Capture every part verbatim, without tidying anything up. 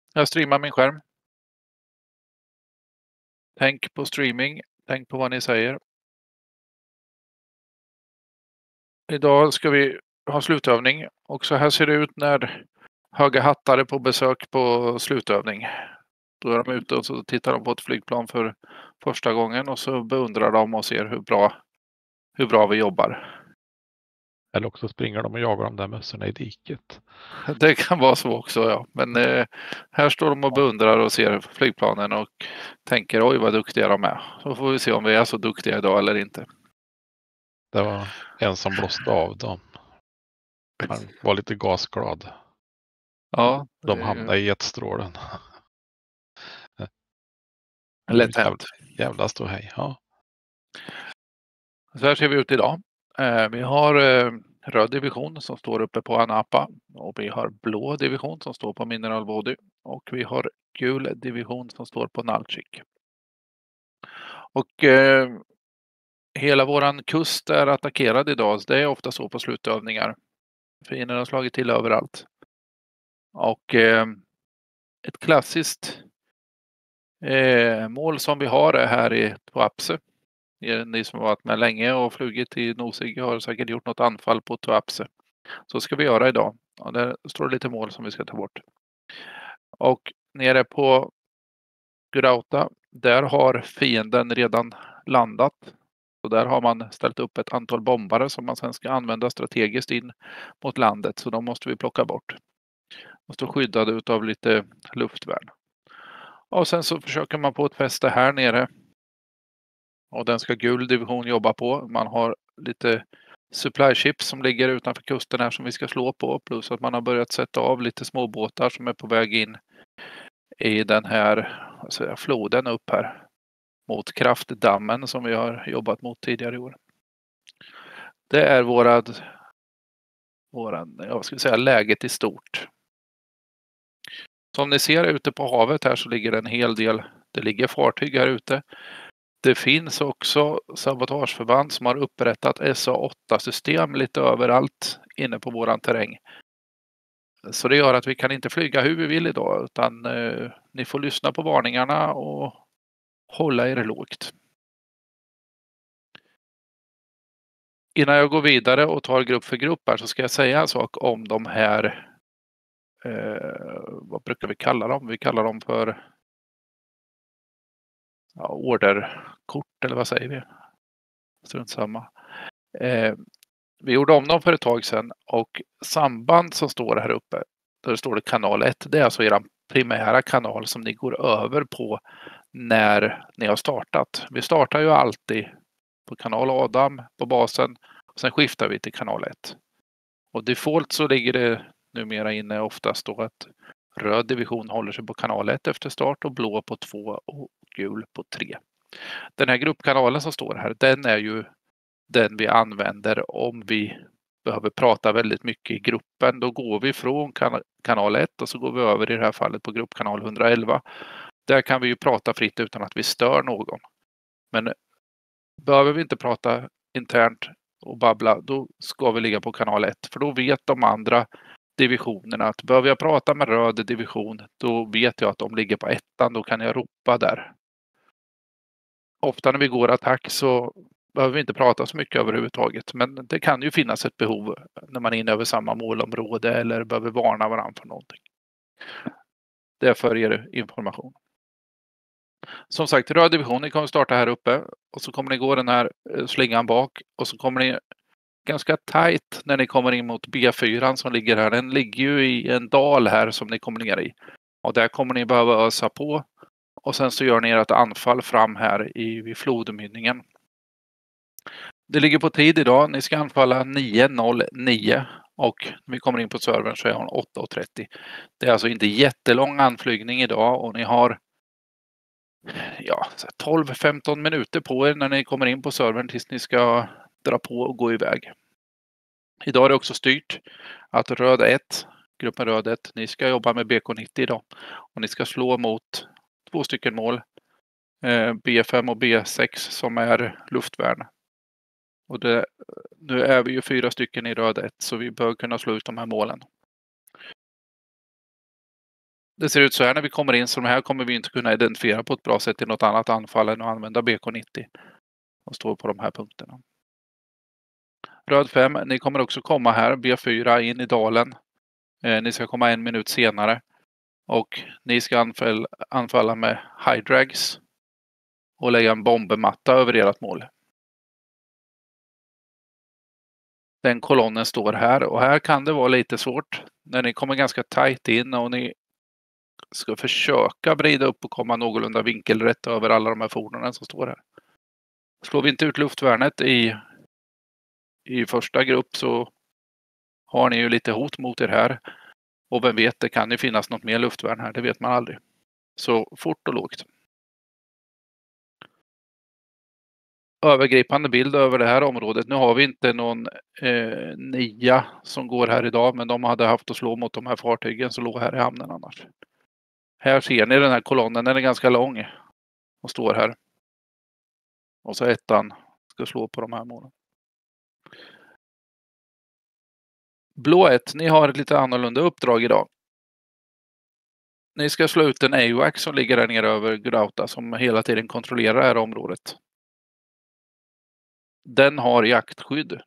Jag streamar min skärm. Tänk på streaming. Tänk på vad ni säger. Idag ska vi ha slutövning och så här ser det ut när höga hattare på besök på slutövning. Då är de ute och så tittar de på ett flygplan för första gången och så beundrar de och ser hur bra, hur bra vi jobbar. Eller också springer de och jagar de där mössorna i diket. Det kan vara så också, ja. Men eh, här står de och beundrar och ser flygplanen och tänker oj vad duktiga de är. Så får vi se om vi är så duktiga idag eller inte. Det var en som blåste av dem. Han var lite gasglad. Ja, De hamnade i jetstrålen. lätt hänt. Jävla ståhej. Ja. Så här ser vi ut idag. Eh, vi har eh, röd division som står uppe på Anapa och vi har blå division som står på Mineral Body och vi har gul division som står på Nalchik. Och eh, hela våran kust är attackerad idag. Det är ofta så på slutövningar. Fienden har slagit till överallt. Och eh, ett klassiskt eh, mål som vi har är här i Tuapse. Ni som har varit med länge och flugit i Nosig har säkert gjort något anfall på Tuapse. Så ska vi göra idag. Och där står det lite mål som vi ska ta bort. Och nere på Gurauta, där har fienden redan landat. Och där har man ställt upp ett antal bombare som man sen ska använda strategiskt in mot landet. Så de måste vi plocka bort. De står skyddade utav lite luftvärn. Och sen så försöker man på ett fäste här nere. Och den ska gul division jobba på. Man har lite supply ships som ligger utanför kusten här som vi ska slå på. Plus att man har börjat sätta av lite småbåtar som är på väg in i den här alltså, floden upp här. Mot kraftdammen som vi har jobbat mot tidigare i år. Det är vårad, våran, jag ska säga läget i stort. Som ni ser ute på havet här så ligger en hel del, det ligger fartyg här ute. Det finns också sabotageförband som har upprättat S A åtta system lite överallt inne på våran terräng. Så det gör att vi kan inte flyga hur vi vill idag utan eh, ni får lyssna på varningarna och hålla er lågt. Innan jag går vidare och tar grupp för grupp här så ska jag säga en sak om de här, eh, vad brukar vi kalla dem? Vi kallar dem för ja, orderkort eller vad säger vi? Strunt samma. Eh, vi gjorde om dem för ett tag sedan och samband som står här uppe, där står det kanal ett, det är alltså er primära kanal som ni går över på när ni har startat. Vi startar ju alltid på kanal Adam på basen och sen skiftar vi till kanal ett. Och default så ligger det numera inne oftast då att röd division håller sig på kanal ett efter start och blå på två och gul på tre. Den här gruppkanalen som står här, den är ju den vi använder om vi behöver prata väldigt mycket i gruppen. Då går vi från kan- kanal ett och så går vi över i det här fallet på gruppkanal etthundraelva. Där kan vi ju prata fritt utan att vi stör någon. Men behöver vi inte prata internt och babbla, då ska vi ligga på kanal ett. För då vet de andra divisionerna att behöver jag prata med röd division, då vet jag att de ligger på ettan. Då kan jag ropa där. Ofta när vi går attack så behöver vi inte prata så mycket överhuvudtaget. Men det kan ju finnas ett behov när man är inne över samma målområde eller behöver varna varandra för någonting. Det är för er information. Som sagt, röd division, ni kommer starta här uppe och så kommer ni gå den här slingan bak och så kommer ni ganska tajt när ni kommer in mot B fyra som ligger här. Den ligger ju i en dal här som ni kommer ner i. Och där kommer ni behöva ösa på. Och sen så gör ni ert anfall fram här i vid flodmynningen. Det ligger på tid idag. Ni ska anfalla nio noll nio och när vi kommer in på servern så är hon åtta trettio. Det är alltså inte jättelång anflygning idag och ni har ja, tolv femton minuter på er när ni kommer in på servern tills ni ska dra på och gå iväg. Idag är det också styrt att röd ett, gruppen röd ett, ni ska jobba med B K nittio idag. Och ni ska slå mot två stycken mål. B fem och B sex som är luftvärn. Och det, nu är vi ju fyra stycken i röd ett så vi bör kunna slå ut de här målen. det ser ut så här när vi kommer in, så de här kommer vi inte kunna identifiera på ett bra sätt i något annat anfall än att använda B K nittio. Och står på de här punkterna. Röd fem, ni kommer också komma här, B fyra in i dalen. Eh, ni ska komma en minut senare. Och ni ska anfall, anfalla med high drags. Och lägga en bombmatta över ert mål. Den kolonnen står här, och här kan det vara lite svårt när ni kommer ganska tajt in och ni ska försöka vrida upp och komma någorlunda vinkelrätt över alla de här fordonen som står här. Slår vi inte ut luftvärnet i, i första grupp så har ni ju lite hot mot er här. Och vem vet, det kan ju finnas något mer luftvärn här, det vet man aldrig. Så fort och lågt. Övergripande bild över det här området. Nu har vi inte någon eh, nia som går här idag, men de hade haft att slå mot de här fartygen som låg här i hamnen annars. Här ser ni den här kolonnen, den är ganska lång och står här. Och så ettan ska slå på de här målen. Blå ett, ni har ett lite annorlunda uppdrag idag. Ni ska slå ut en A W A C som ligger där nere över Gudauta som hela tiden kontrollerar det här området. Den har jaktskydd.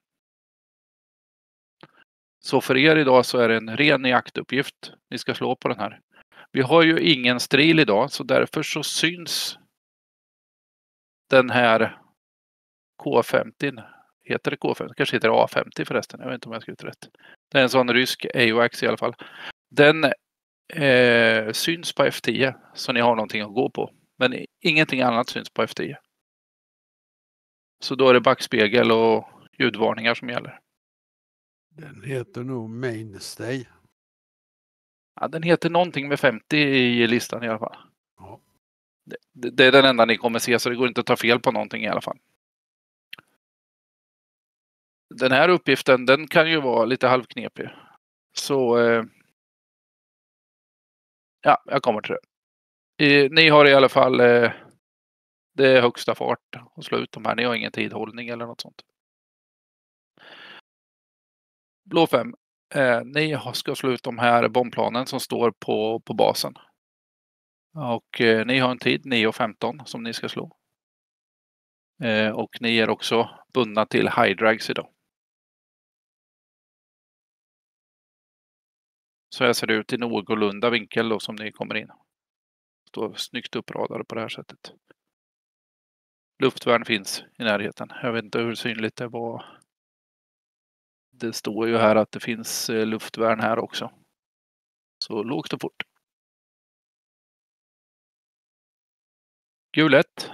Så för er idag så är det en ren jaktuppgift. Ni ska slå på den här. Vi har ju ingen stril idag, så därför så syns den här K femtio. Heter det K femtio? Kanske heter det A femtio förresten. Jag vet inte om jag ska ut rätt. Det är en sån rysk A W A C i alla fall. Den eh, syns på F tio, så ni har någonting att gå på. Men ingenting annat syns på F tio. Så då är det backspegel och ljudvarningar som gäller. Den heter nog Mainstay. Ja, den heter någonting med femtio i listan i alla fall. Ja. Det, det är den enda ni kommer se, så det går inte att ta fel på någonting i alla fall. Den här uppgiften, den kan ju vara lite halvknepig. Så eh, ja, jag kommer till det. I, ni har i alla fall eh, det är högsta fart att slå ut de här. Ni har ingen tidhållning eller något sånt. Blå fem. Eh, ni ska slå ut de här bombplanen som står på, på basen. Och eh, ni har en tid, nio femton, som ni ska slå. Eh, och ni är också bundna till high drags idag. Så här ser det ut i någorlunda vinkel då som ni kommer in. Står snyggt uppradade på det här sättet. Luftvärn finns i närheten. Jag vet inte hur synligt det var. Det står ju här att det finns luftvärn här också. Så lågt och fort. Gul ett.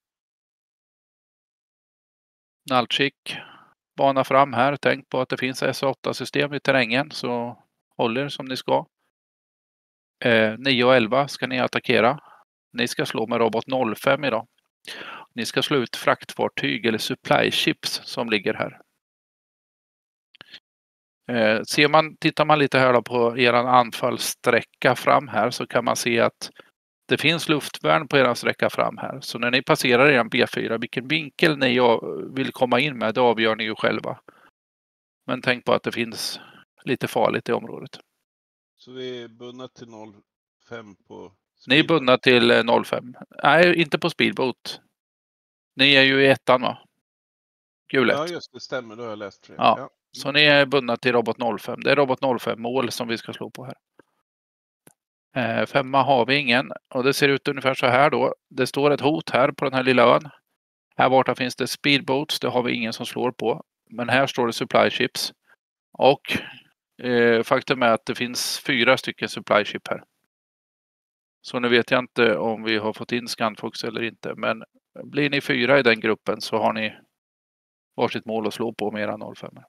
Naltskick. Bana fram här. Tänk på att det finns S åtta-system i terrängen, så håll er som ni ska. Eh, nio och elva ska ni attackera. Ni ska slå med robot noll fem idag. Ni ska slå ut fraktfartyg eller supply ships som ligger här. Eh, ser man, tittar man lite här då på er anfallssträcka fram här, så kan man se att det finns luftvärn på er sträcka fram här. Så när ni passerar er B fyra, vilken vinkel ni vill komma in med, det avgör ni ju själva. Men tänk på att det finns lite farligt i området. Så vi är bundna till noll fem på speedboat. Ni är bundna till noll fem. Nej, inte på speedboat. Ni är ju i ettan, va? Gulet. Ja, just det, stämmer. Då har jag läst fel. Ja. Ja. Så ni är bundna till robot noll fem. Det är robot noll fem mål som vi ska slå på här. Eh, femma har vi ingen. Och det ser ut ungefär så här då. Det står ett hot här på den här lilla ön. Här borta finns det speedboats. Det har vi ingen som slår på. Men här står det supply ships. Och eh, faktum är att det finns fyra stycken supply ship här. Så nu vet jag inte om vi har fått in Scanfox eller inte. Men blir ni fyra i den gruppen så har ni varsitt mål att slå på med era noll fem.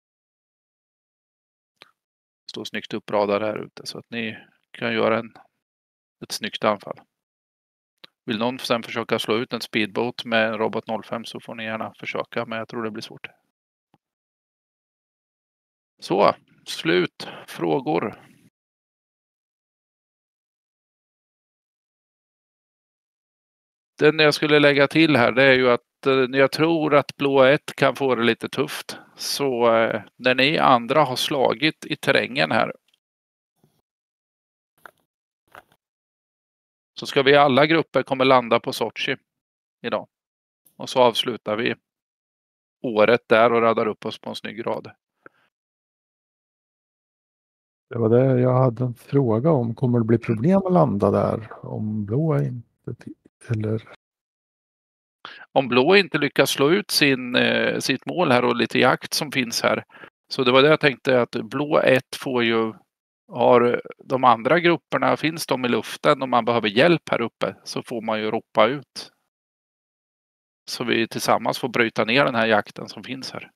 Står snyggt uppradade här ute så att ni kan göra en, ett snyggt anfall. Vill någon sen försöka slå ut en speedboat med en robot noll fem så får ni gärna försöka, men jag tror det blir svårt. Så, slut. Frågor? Den jag skulle lägga till här, det är ju att jag tror att blå ett kan få det lite tufft. Så eh, när ni andra har slagit i terrängen här Så ska vi alla grupper kommer landa på Sochi idag. Och så avslutar vi året där och radar upp oss på en snygg rad. Det var det jag hade en fråga om. Kommer det bli problem att landa där om blå är inte eller? Om blå inte lyckas slå ut sin, eh, sitt mål här och lite jakt som finns här. Så det var det jag tänkte att blå ett får ju, har de andra grupperna, finns de i luften och man behöver hjälp här uppe så får man ju ropa ut. Så vi tillsammans får bryta ner den här jakten som finns här.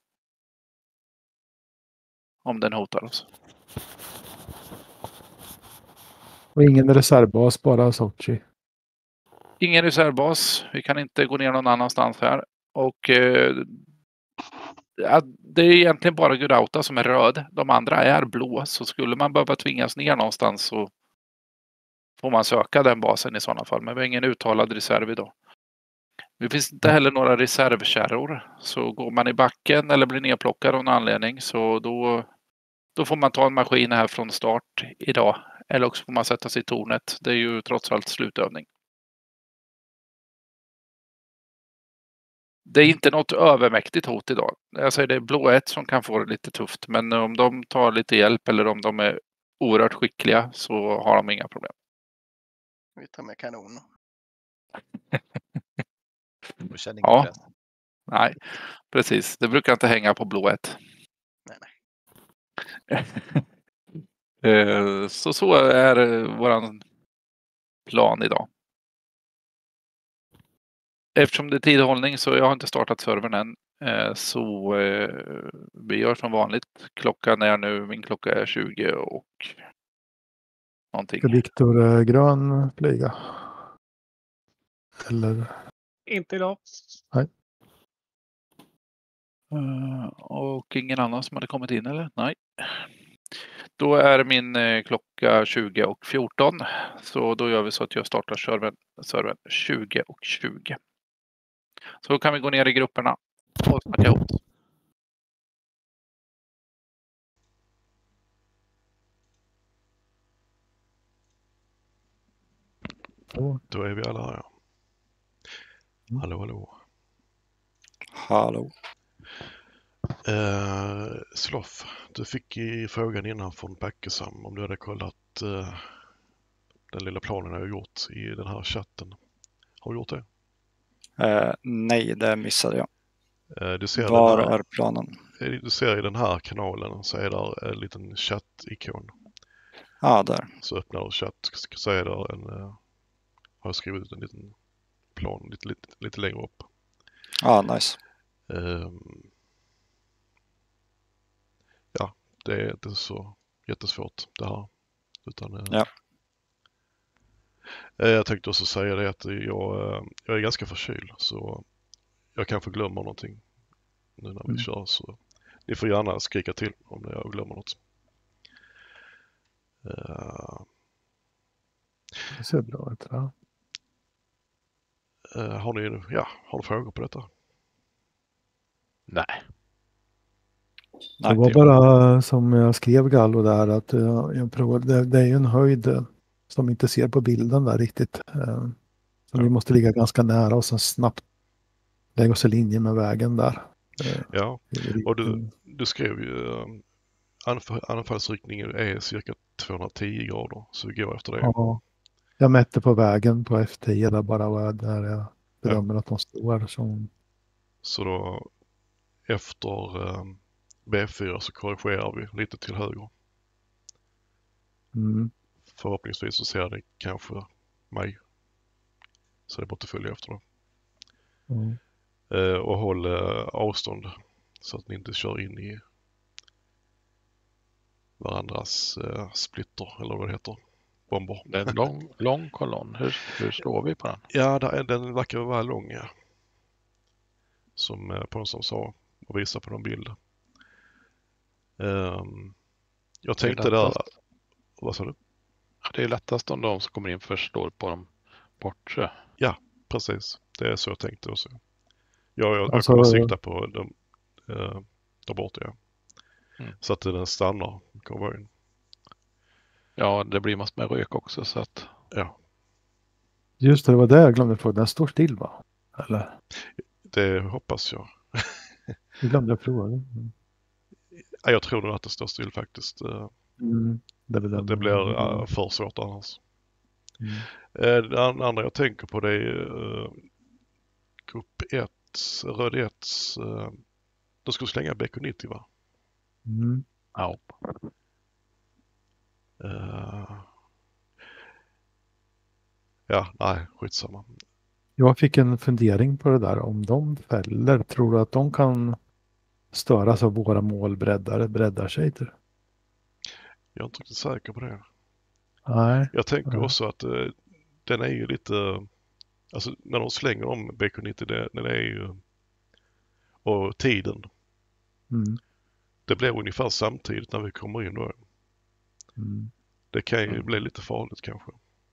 Om den hotar oss. Och ingen reservbas, bara Sochi. Ingen reservbas. Vi kan inte gå ner någon annanstans här. Och eh, det är egentligen bara Gudauta som är röd. De andra är blå. Så skulle man behöva tvingas ner någonstans så får man söka den basen i sådana fall. Men vi har ingen uttalad reserv idag. Det finns inte heller några reservkärror. Så går man i backen eller blir nedplockad av någon anledning så då, då får man ta en maskin här från start idag. Eller också får man sätta sig i tornet. Det är ju trots allt slutövning. Det är inte något övermäktigt hot idag. Jag säger det är blå ett som kan få det lite tufft. Men om de tar lite hjälp eller om de är oerhört skickliga så har de inga problem. Vi tar med kanon. Och känner Ja. ingen press. Nej, precis. Det brukar inte hänga på blå ett. Nej, nej. Eh, så så är eh, våran plan idag. Eftersom det är tidhållning så jag har inte startat servern än. Eh, Så eh, vi gör som vanligt. Klockan är nu, min klocka är tjugo och någonting. Ska Viktor eh, Grön flyga? Eller? Inte idag. Eh, Och ingen annan som hade kommit in eller? Nej. Då är min eh, klocka tjugo och fjorton. Så då gör vi så att jag startar servern, servern tjugo och tjugo. Så kan vi gå ner i grupperna och snacka ihop. Då är vi alla här, ja. Hallå, hallå. Hallå. Eh, Sloff, du fick i frågan innan från Backesam om du hade kollat eh, den lilla planen jag har gjort i den här chatten. Har du gjort det? Eh, nej, det missade jag. Eh, du ser Var den här, är planen? Du ser i den här kanalen så är där en liten chatt-ikon. Ja, ah, där. Så öppnar du chatt så är där en, eh, har jag skrivit ut en liten plan lite, lite, lite längre upp. Ja, ah, nice. Um, ja, det är inte så jättesvårt det här. Utan, eh, Ja. eh, jag tänkte också säga det att jag, eh, jag är ganska förkyld så jag kanske glömmer någonting nu när vi Mm. kör. Så ni får gärna skrika till om jag glömmer något. Uh, Det ser bra ut. Ja. uh, har ni ja, har ni frågor på detta? Nej. Det Nej, var bara som jag skrev Gallo där att jag, jag provade, det, det är ju en höjd eh, som inte ser på bilden där riktigt. Eh, så Ja. vi måste ligga ganska nära och sen snabbt lägga oss i linje med vägen där. Eh, Ja, i och du, riktning. du skrev ju um, anfall, anfallsriktningen är cirka tvåhundratio grader så vi går efter det. Ja, jag mätte på vägen på F tio där bara var där jag bedömer att de står. Som, Så då efter um, B fyra så korrigerar vi lite till höger. mm, Förhoppningsvis så ser det kanske mig. Så det är bara att följa efter då. mm. Uh, och håll uh, avstånd så att ni inte kör in i varandras uh, splitter eller vad det heter. Bomber. Det är en lång, lång kolonn. Hur, hur slår vi på den? Ja, där är, den verkar vara lång. Ja. Som uh, på någon som sa och visar på någon bild. Um, jag tänkte där... lättast. Vad sa du? Ja, det är lättast om de som kommer in först står på dem bortre. Precis, det är så jag tänkte också. Jag, jag, Alltså- jag kommer sikta på dem uh, där borta, ja. Mm. Så att den stannar konvojen. Ja, det blir massor med rök också så att Ja. Just det, det var det jag glömde fråga. Den står still va? Eller? Det hoppas jag. Det glömde jag fråga. Mm. Ja, jag tror nog att det står still faktiskt. Eh, Mm. Det, är väl Det den- blir eh, för svårt annars. Mm. Eh, Det an- andra jag tänker på det är eh, grupp ett, röd ett. eh, De skulle slänga B K nittio va? Mm. Ja. Eh, Ja, nej, skitsamma. Jag fick en fundering på det där. Om de fäller, tror du att de kan störas av våra målbreddare, breddar sig till? Jag är inte riktigt säker på det. Nej. Jag tänker Ja. också att eh, den är ju lite, alltså när de slänger om B K nittio, det, den är ju, och tiden, Mm. det blir ungefär samtidigt när vi kommer in då. Mm. Det kan ju Mm. bli lite farligt kanske.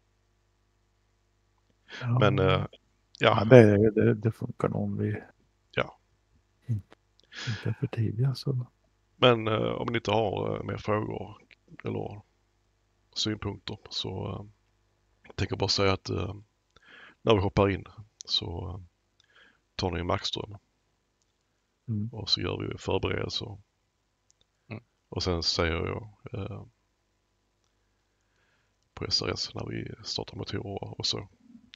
Ja. Men eh, ja, ja, det, det, det funkar nog om vi Ja. inte, inte är för tidiga. Så. men eh, om ni inte har eh, mer frågor eller synpunkter så eh, tänker jag bara säga att eh, när vi hoppar in så eh, tar ni en maxström Mm. och så gör vi förberedelser. Mm. Och sen säger jag eh, på S R S när vi startar motorer och så.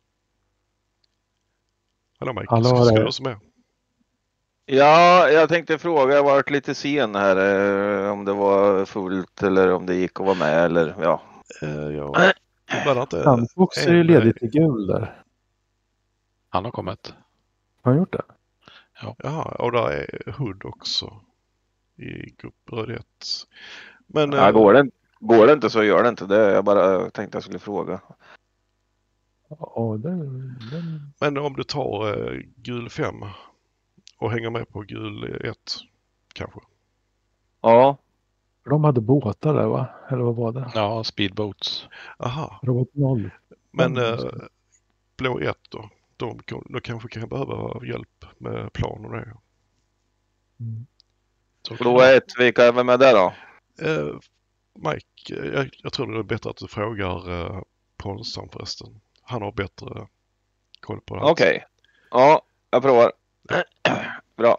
Hallå Mike, Hallå, ska, ska det- du också med? Ja, jag tänkte fråga, jag har varit lite sen här, eh, om det var fullt eller om det gick att vara med eller ja. Eh, jag var det inte Sandbox är ju en- ledigt i gul där. Han har kommit. Har han gjort det? Jaha, och där är Hood också i grupp röd ett. Men Ja, eh, går, det, går det inte så gör det inte det. Jag bara tänkte jag skulle fråga. Ja, den, den, Men om du tar eh, gul fem och hänger med på gul ett kanske. Ja, de hade båtar där va? Eller vad var det? Ja, speedboats. Aha, Robot noll. men Mm. eh, blå ett då? De, de kanske kan behöva hjälp med plan och det. Mm. Så blå ett, vilka, vem är det då? Eh, Mike, eh, jag, jag tror det är bättre att du frågar eh, Ponsan förresten. Han har bättre koll på det. här. Okej. Ja, jag provar. Bra.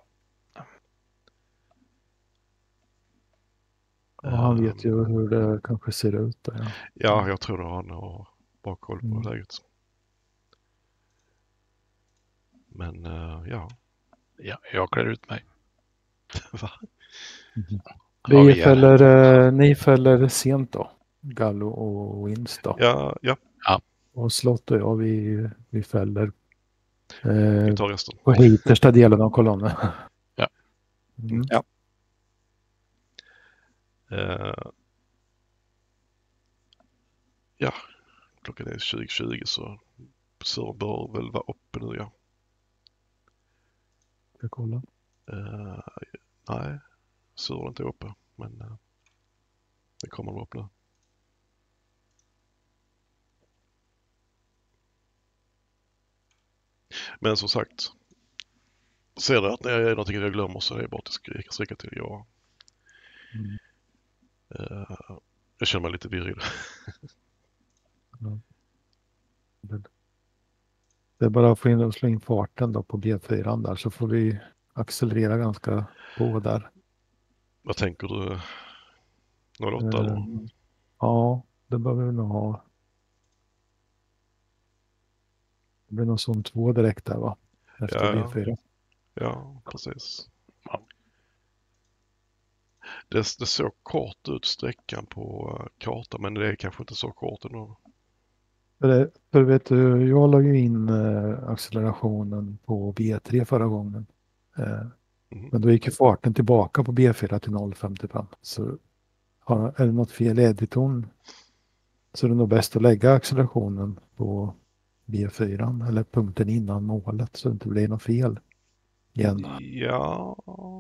Och han vet ju hur det kanske ser ut där. Ja. Ja, jag tror att han har bra koll på Mm. läget. Men eh, ja. Ja, jag klär ut mig. Va? Ja, Vi vi är- fäller, eh, ni fäller sent då. Gallo och Wins då. Ja, ja, Och Slott och jag vi, vi fäller eh, vi tar resten. på hitersta delen av kolonnen. Ja. Mm. Ja. Eh, ja, klockan är tjugo tjugo så servern bör väl vara uppe nu ja. Ska jag kolla? Eh, nej, servern är inte uppe men eh, det kommer vara upp nu. Men som sagt, ser du att det är någonting jag glömmer så är det bara att skrika, skrika till ja. Mm. Eh, jag känner mig lite virrig. Det är bara att få in och slå in farten då på B fyra där så får vi accelerera ganska på där. Vad tänker du? noll åtta Eh, eller? Ja, det behöver vi nog ha. Det blir nog zon två direkt där va? Efter Ja. B fyra. Ja, precis. Ja. Det, det såg kort ut sträckan på uh, kartan men det är kanske inte så kort ändå. För, det, för vet du, jag la ju in eh, accelerationen på B tre förra gången. Eh, Mm. Men då gick ju farten tillbaka på B fyra till noll komma femtiofem. Så har, är det något fel i editorn så är det nog bäst att lägga accelerationen på B fyra eller punkten innan målet så det inte blir något fel igen. Ja.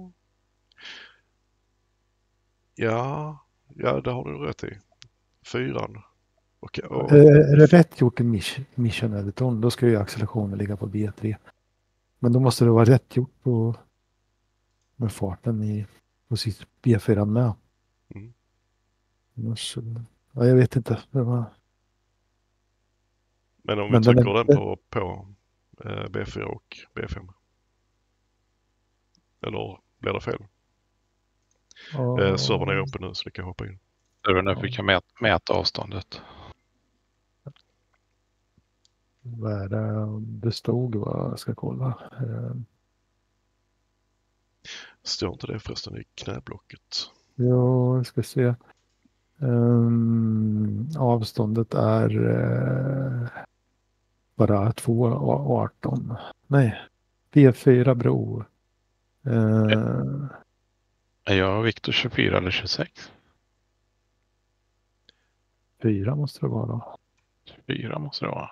Ja, ja det har du rätt i. Fyran. Okej. och- Eh, Är det rätt gjort i mission, mission editorn då ska ju accelerationen ligga på B tre. Men då måste det vara rätt gjort på med farten i på sitt B fyra med. Mm. Annars, ja, jag vet inte. Det var... Men om Men vi den trycker är den inte- på, på eh, B fyra och B fem. Eller blir det fel? Ja, Eh, servern är öppen nu så ni kan hoppa in. Servern Ja. vi kan mäta, mäta avståndet. vad är det det stod? Vad jag ska kolla. Eh, Står inte det förresten i knäblocket? Ja, jag ska se. Um, avståndet är uh, bara två arton. Nej, B fyra bro. Uh, Är jag Viktor tjugofyra eller tjugosex? fyra måste det vara då. tjugofyra måste det vara.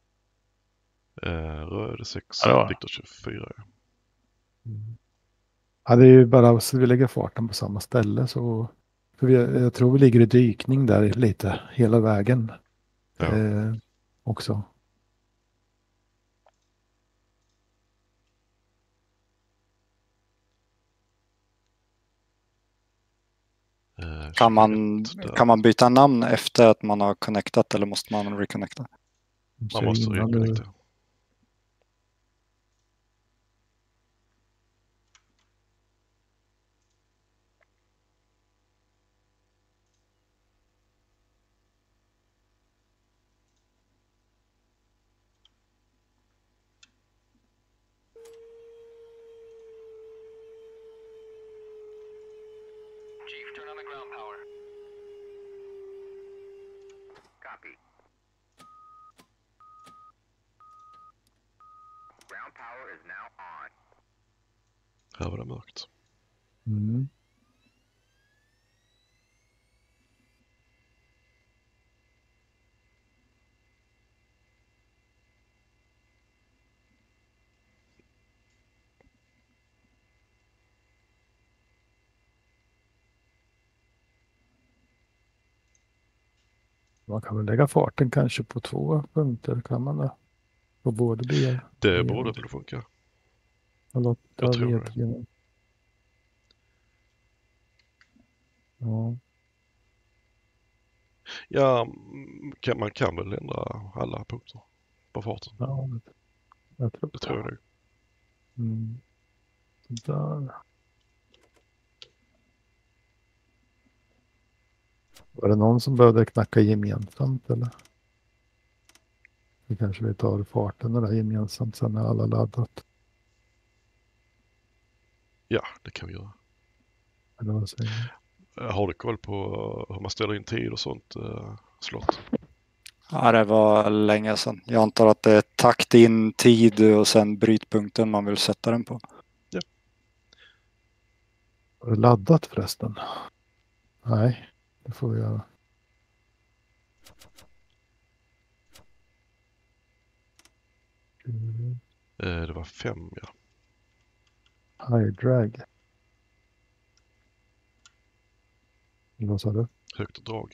Eh, Röd sex, Ja, det var det. Viktor tjugofyra. Ja. Mm. Ja, det är ju bara så vi lägger farten på samma ställe. Så, för vi, jag tror vi ligger i dykning där lite hela vägen. Ja. Eh, också. Eh, Kan man, tjugoett där. kan man byta namn efter att man har connectat eller måste man reconnecta? Man måste innan du- reconnecta. Chief, turn on the ground power. Copy. Ground power is now on. Här var det mörkt. Mm. Man kan väl lägga farten kanske på två punkter, kan man det? På både B. Det borde väl funka. Och Jag tror V tre. Ja. Ja, mm, kan, man kan väl ändra alla punkter på farten. Ja, jag tror Det tror jag nog. Mm. Så där. Var det någon som behövde knacka gemensamt eller? Det kanske vi tar farten där gemensamt sen när alla laddat. Ja, det kan vi göra. Eller vad säger ni? Eh, Har du koll på eh, hur man ställer in tid och sånt, uh, slott? Ja, det var länge sedan. Jag antar att det är takt in, tid och sen brytpunkten man vill sätta den på. Har du laddat förresten? Nej, det får vi göra. Mm. Eh, det var fem, ja. High drag. Vad sa du? Högt drag.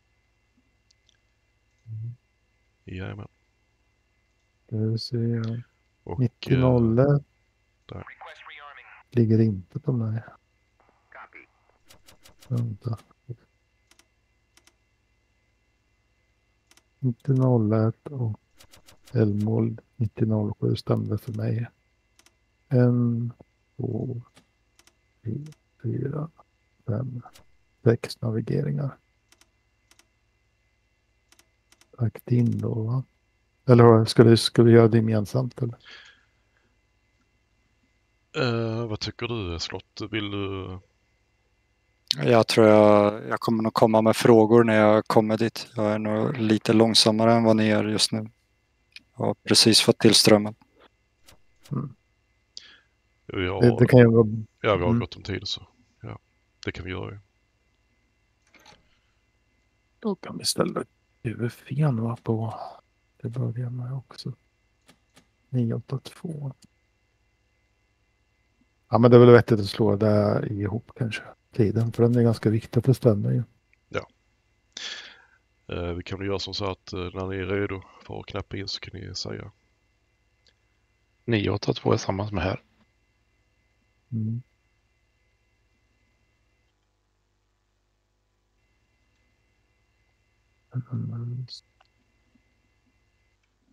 Mm. Jajamän. Ska vi se. Och nittio eh, noll där. Request rearming. ligger inte på mig. Copy. Vänta. nittio noll ett och Elmol nittio noll sju stämde för mig. En, två, tre, fyra, fem, sex navigeringar. Takt in då, va? Eller hur? Ska vi, ska vi göra det gemensamt? Eller? Eh, vad tycker du, slott? Vill du... Jag tror jag, jag kommer nog komma med frågor när jag kommer dit. Jag är nog lite långsammare än vad ni är just nu. Jag har precis fått till strömmen. Mm. Vi har, Det, det kan ju vara... ja, vi har Mm. gott om tid så. Ja, det kan vi göra ju. Då kan vi ställa U F N va, på. Det börjar med också. nio åtta två. Ja, men det är väl vettigt att slå det ihop kanske. Tiden, för den är ganska viktig för stämmer ju. Eh, vi kan väl göra som så att eh, när ni är redo för att knappa in så kan ni säga. nio åtta två är samma som här. Mm. Mm.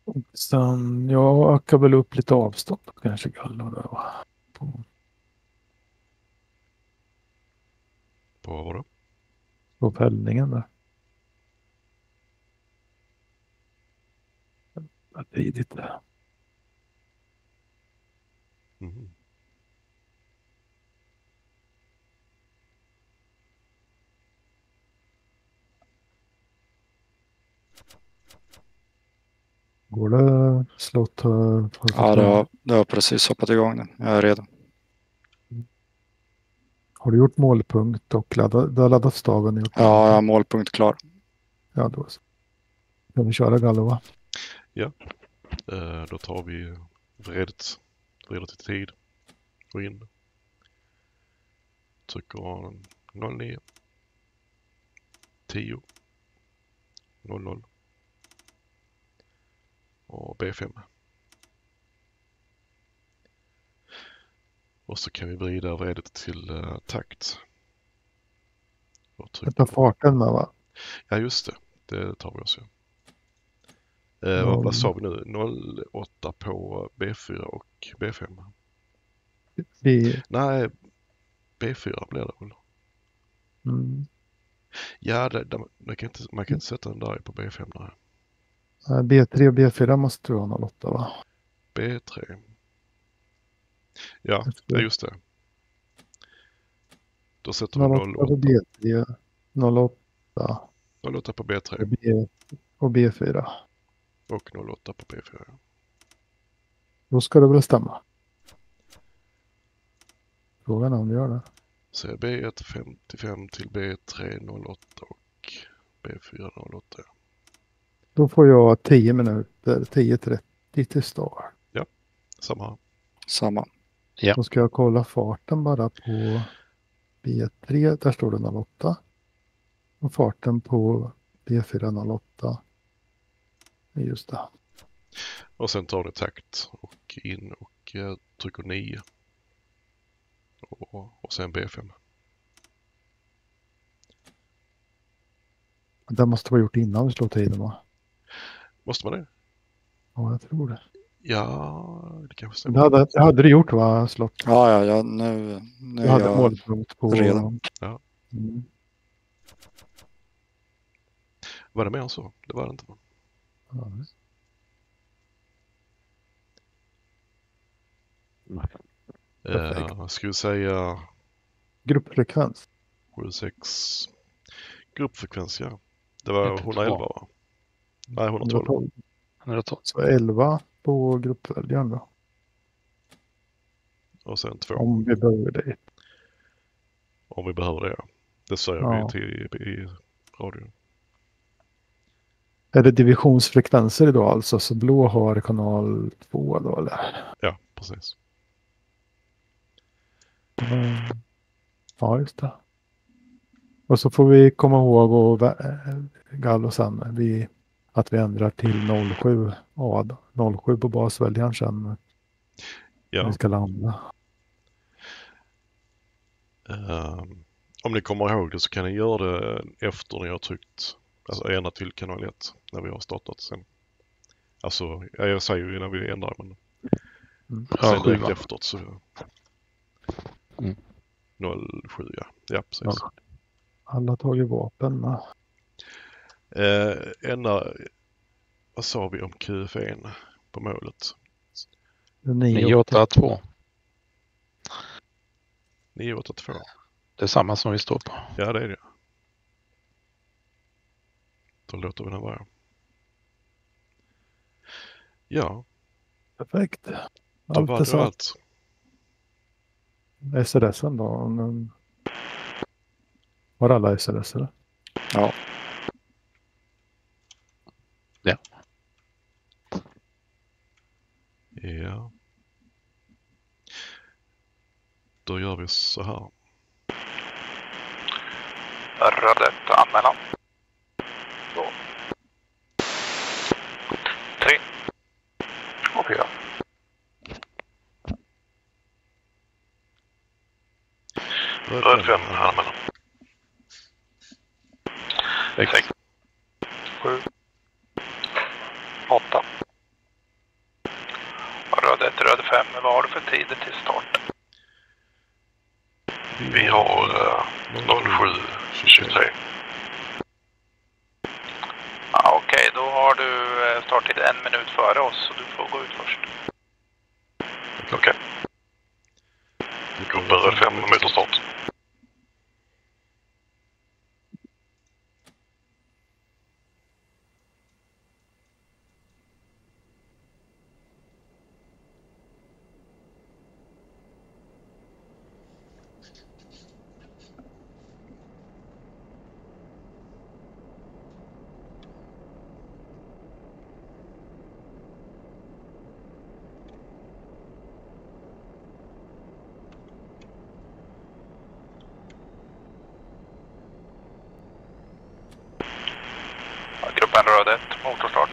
Sen jag ökar väl upp lite avstånd kanske gallar där va? På, På vad då? på fällningen där. Vad tidigt där. Mhm. Går det slott? Har du fått Ja, det fram? har, det har precis hoppat igång nu. Jag är redo. Har du gjort målpunkt och laddat, du har laddat staven? och Gjort Ja, jag har målpunkt klar. ja då så. Kan vi köra gallo va? Eh, då tar vi vredet, vrider till tid och in. Trycker noll nio, tio, noll noll och B fem. Och så kan vi vrida vredet till uh, takt. Och trycka Ta på- farten med va? Ja just det, det tar vi också. Eh, Ja. vad, vad sa vi nu? noll åtta på B fyra och B fem? Vi, Nej, B fyra blir det väl? mm, Ja, det, det, man, kan inte, man kan inte sätta den där på B fem. Nej. nej, B tre och B fyra måste du ha noll åtta va? B tre. Ja, ja, just det. Då sätter vi noll åtta på B noll åtta, tre, noll åtta noll åtta på B tre och, B, och B fyra. och noll åtta på B fyra. Ja. Då ska det väl stämma. Frågan är om det gör det. Så B ett femtiofem till B tre noll åtta och B fyra noll åtta. Då får jag tio minuter, tio trettio till start. Samma här. Samma. Då ska jag kolla farten bara på B tre, där står det noll åtta. Och farten på B fyra noll åtta. Just det. Och sen tar det takt och in och eh, trycker nio. Och, och sen B fem. Det måste vara gjort innan vi slår tiden va? Måste man det? Ja, jag tror det. Ja, det kanske stämmer. Det hade, det hade du gjort va, Slott? Ja, ja, ja nu, nu Du är hade jag målpunkt på... redan. Ja. Mm. Var det mer än så? Det var det inte. Ja. Perfekt. Uh, ska vi säga Gruppfrekvens. sju sex gruppfrekvens, ja. Det var etthundraelva va? Nej, etthundratolv. etthundratolv. Så elva på gruppväljaren då. Och sen två. Om vi behöver det. Om vi behöver det, ja. Det säger Ja. vi till i radion. Är det divisionsfrekvenser idag alltså? Så blå har kanal två då eller? Ja, precis. Mm. Ja, just det. Och så får vi komma ihåg och vä- Gallo sen vi, att vi ändrar till noll sju A då. noll sju på basväljaren sen när Ja. vi ska landa. Um, om ni kommer ihåg det så kan ni göra det efter ni har tryckt, alltså ändra till kanal ett när vi har startat sen. Alltså, ja, jag säger ju när vi ändrar, men Mm. sen direkt sjuan. efteråt så Mm. noll sju, ja. Ja, precis. noll sju. Alla tagit vapen. va? Eh, ena, vad sa vi om Q F N på målet? nio åtta två. nio åtta två. Det är samma som vi står på. Ja, det är det. Då låter vi den vara. Ja, Perfekt. då Allt var är det så. allt. S R S då? om den- Var alla S R S eller? Ja, Ja. Då gör vi så här. Rödet anmälan. Två. Tre. Och fyra. Röd fem anmälan. Sex. Sju. Åtta. för tider till start? Vi har uh, noll sju tjugotre. Ja, okej, okay, då har du starttid en minut före oss så du får gå ut först. Okej. Okay. Grupp fem meter start. Gruppen röd ett, motorstart.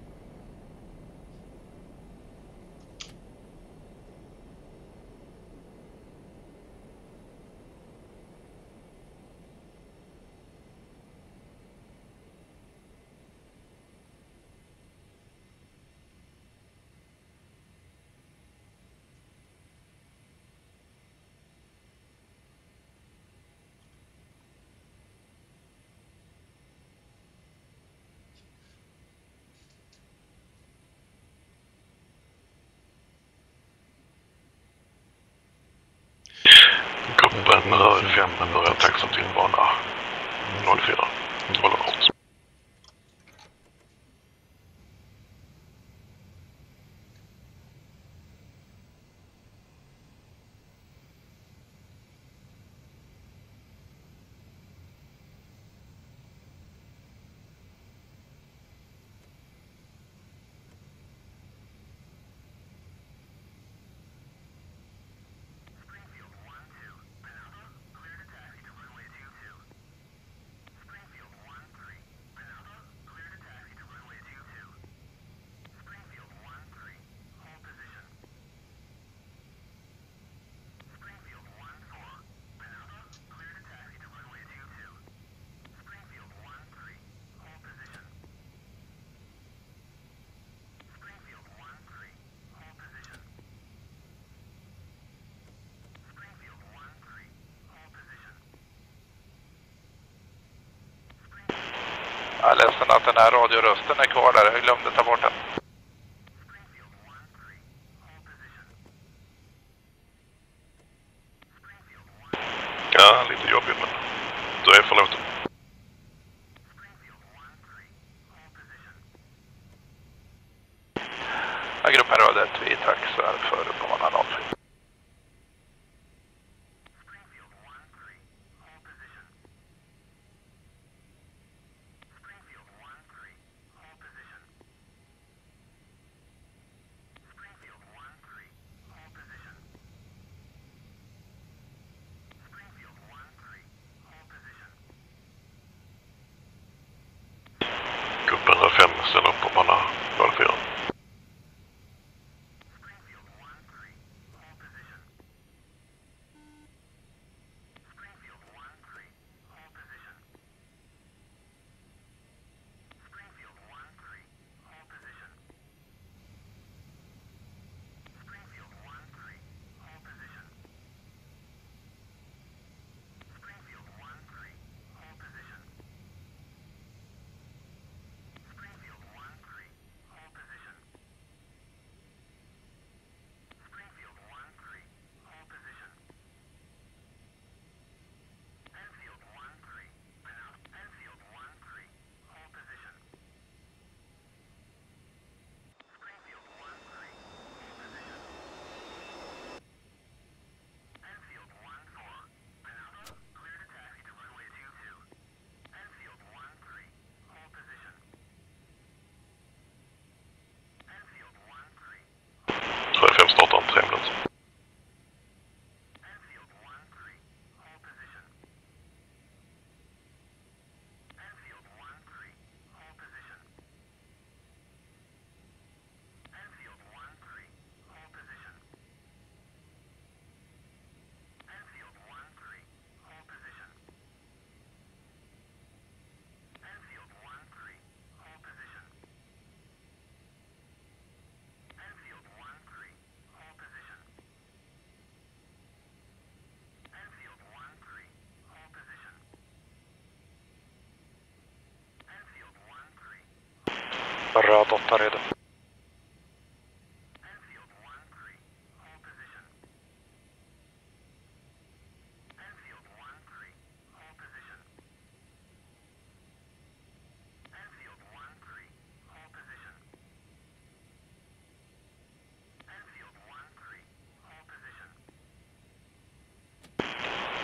Gruppen röd fem börjar taxa till bana noll fyra. Håller kort. Jag är ledsen att den här radiorösten är kvar där. Jag glömde ta bort den. Ja, lite jobbigt men då är jag förlåten. Ja, gruppen röd ett, vi taxar för bana noll fyra.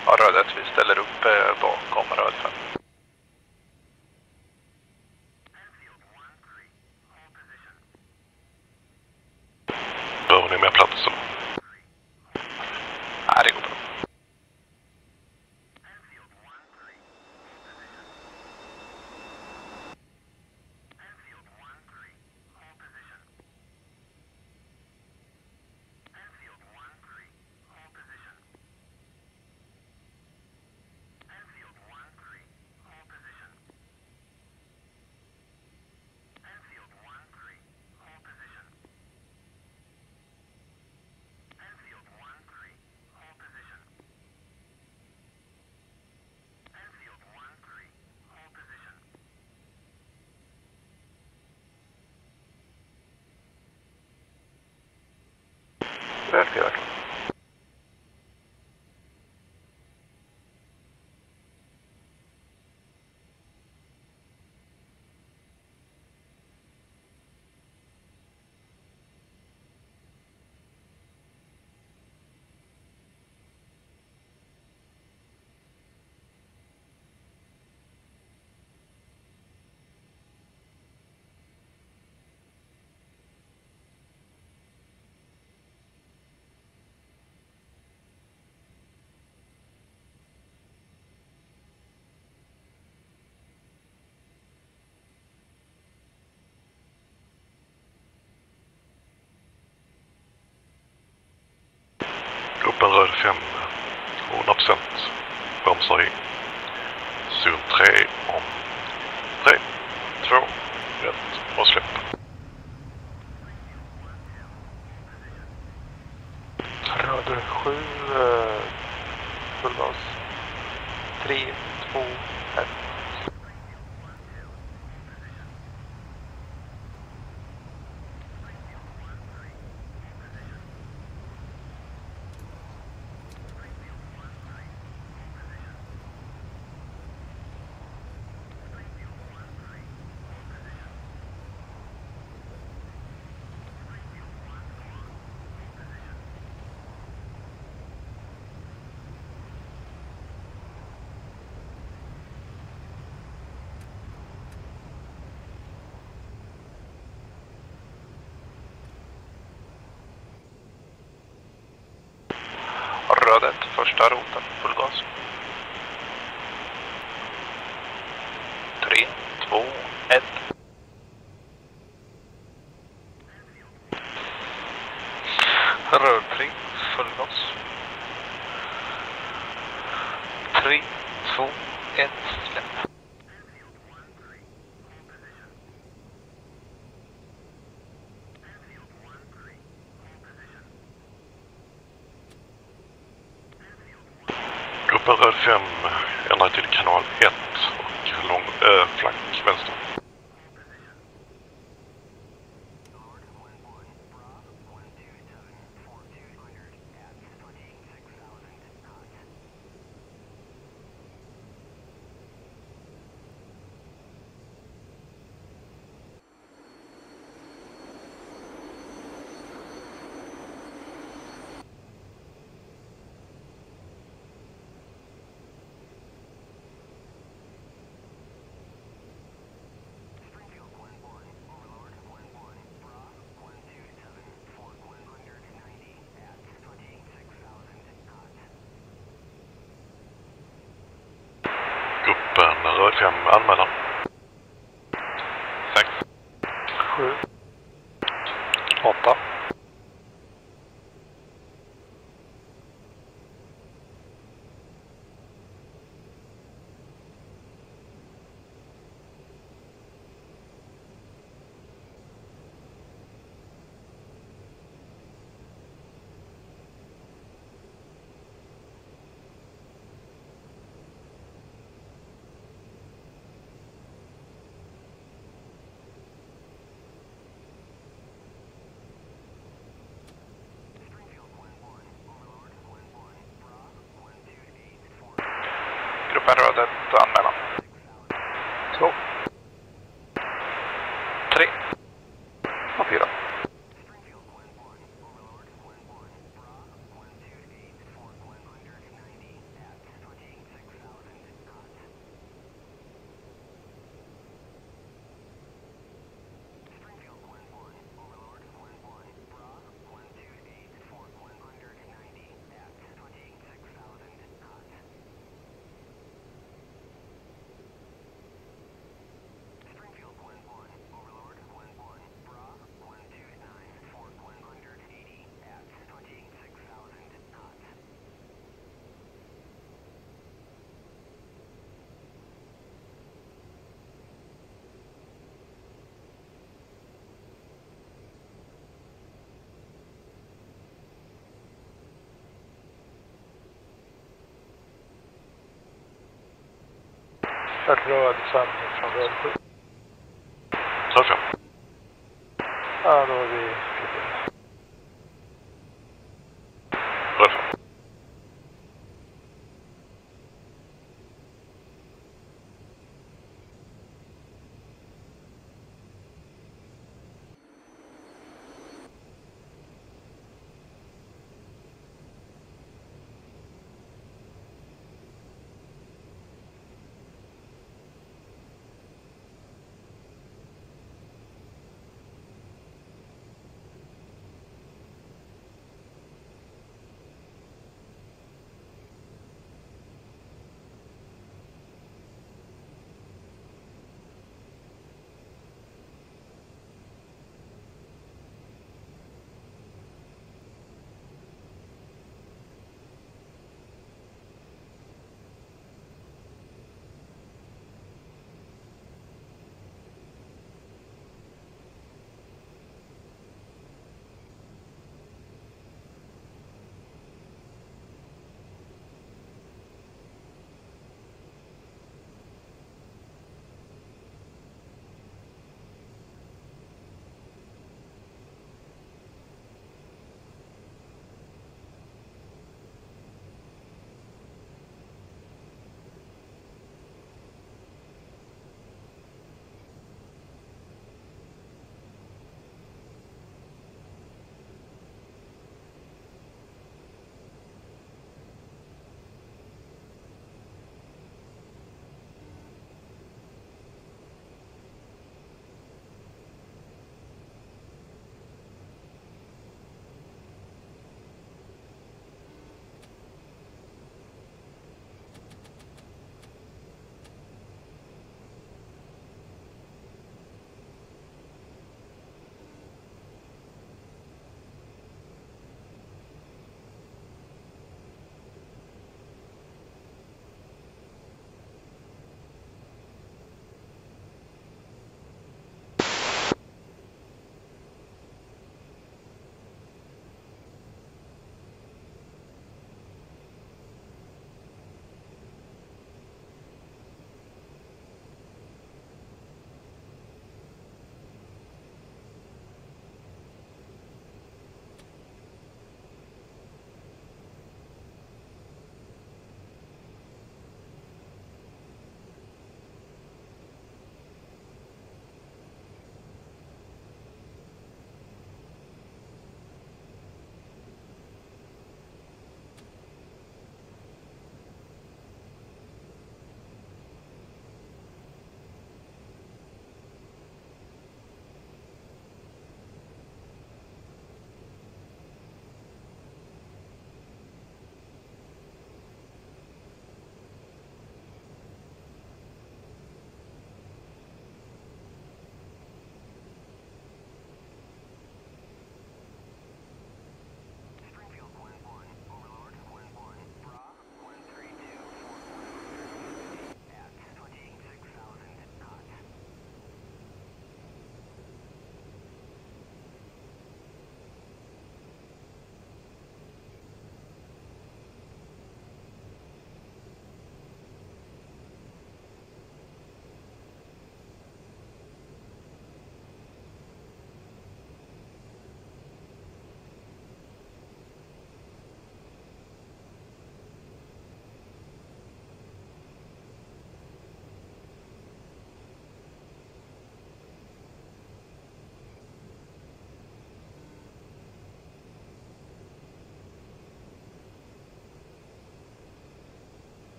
Ja, röd ett, vi ställer upp eh, bakom röd fem. Behöver ni mer plats? Nej, det går bra. Röd fyra klar. Gruppen röd fem, hundra procent. Bromsar in. Zon tre om tre, två, ett och släpp. Röd sju, full gas. tre, två, ett. Röd ett, första roten, full gas. tre, två, ett. Röd tre, full gas. tre, två, ett, släpp. Gruppen röd fem ändrar till kanal ett och lång, äh, flank vänster. Gruppen röd fem anmälan. sex, sju, åtta. Gruppen röd ett, anmälan. två, tre och fyra. Kört röd sändning från röd sju. Surfa. Ja, då är vi... Surfa.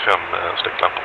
fem släcklampor.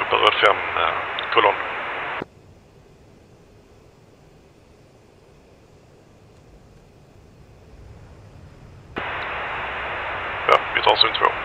Gruppen röd fem, kolonn. Ja, vi tar zon två.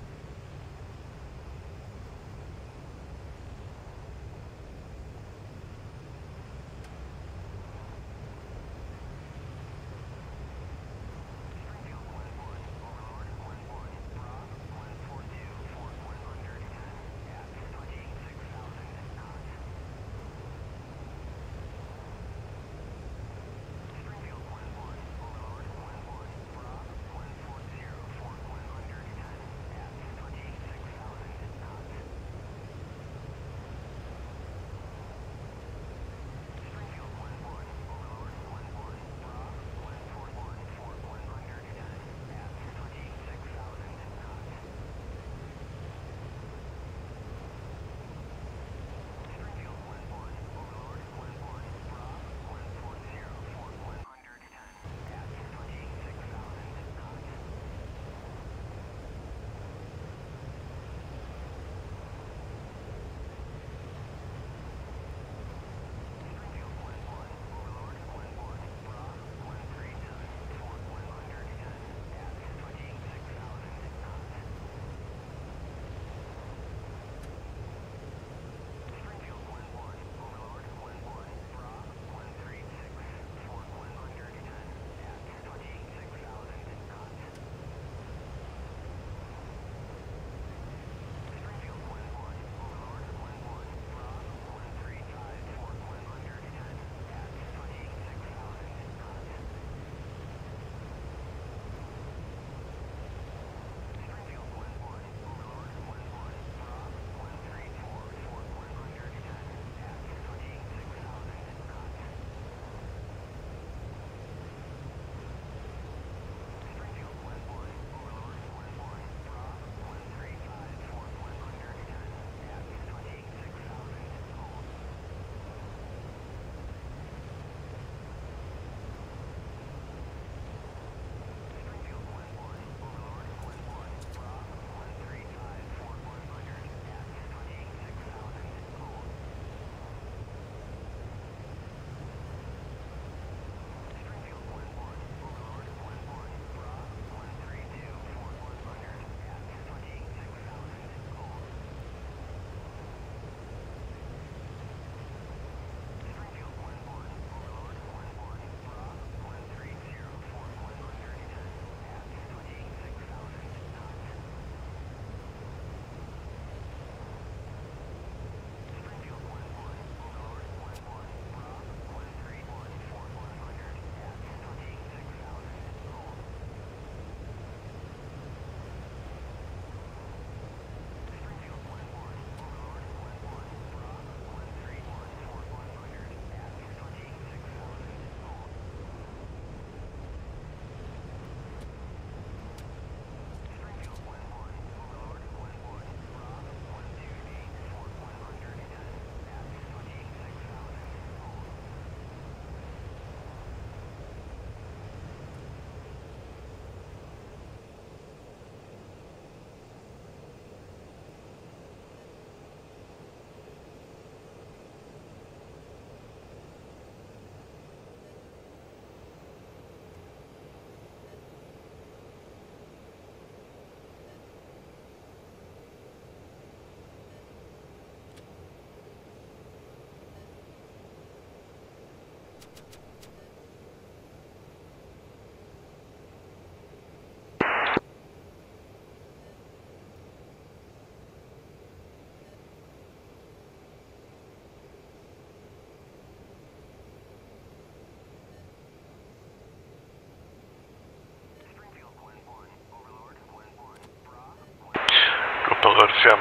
Röd fem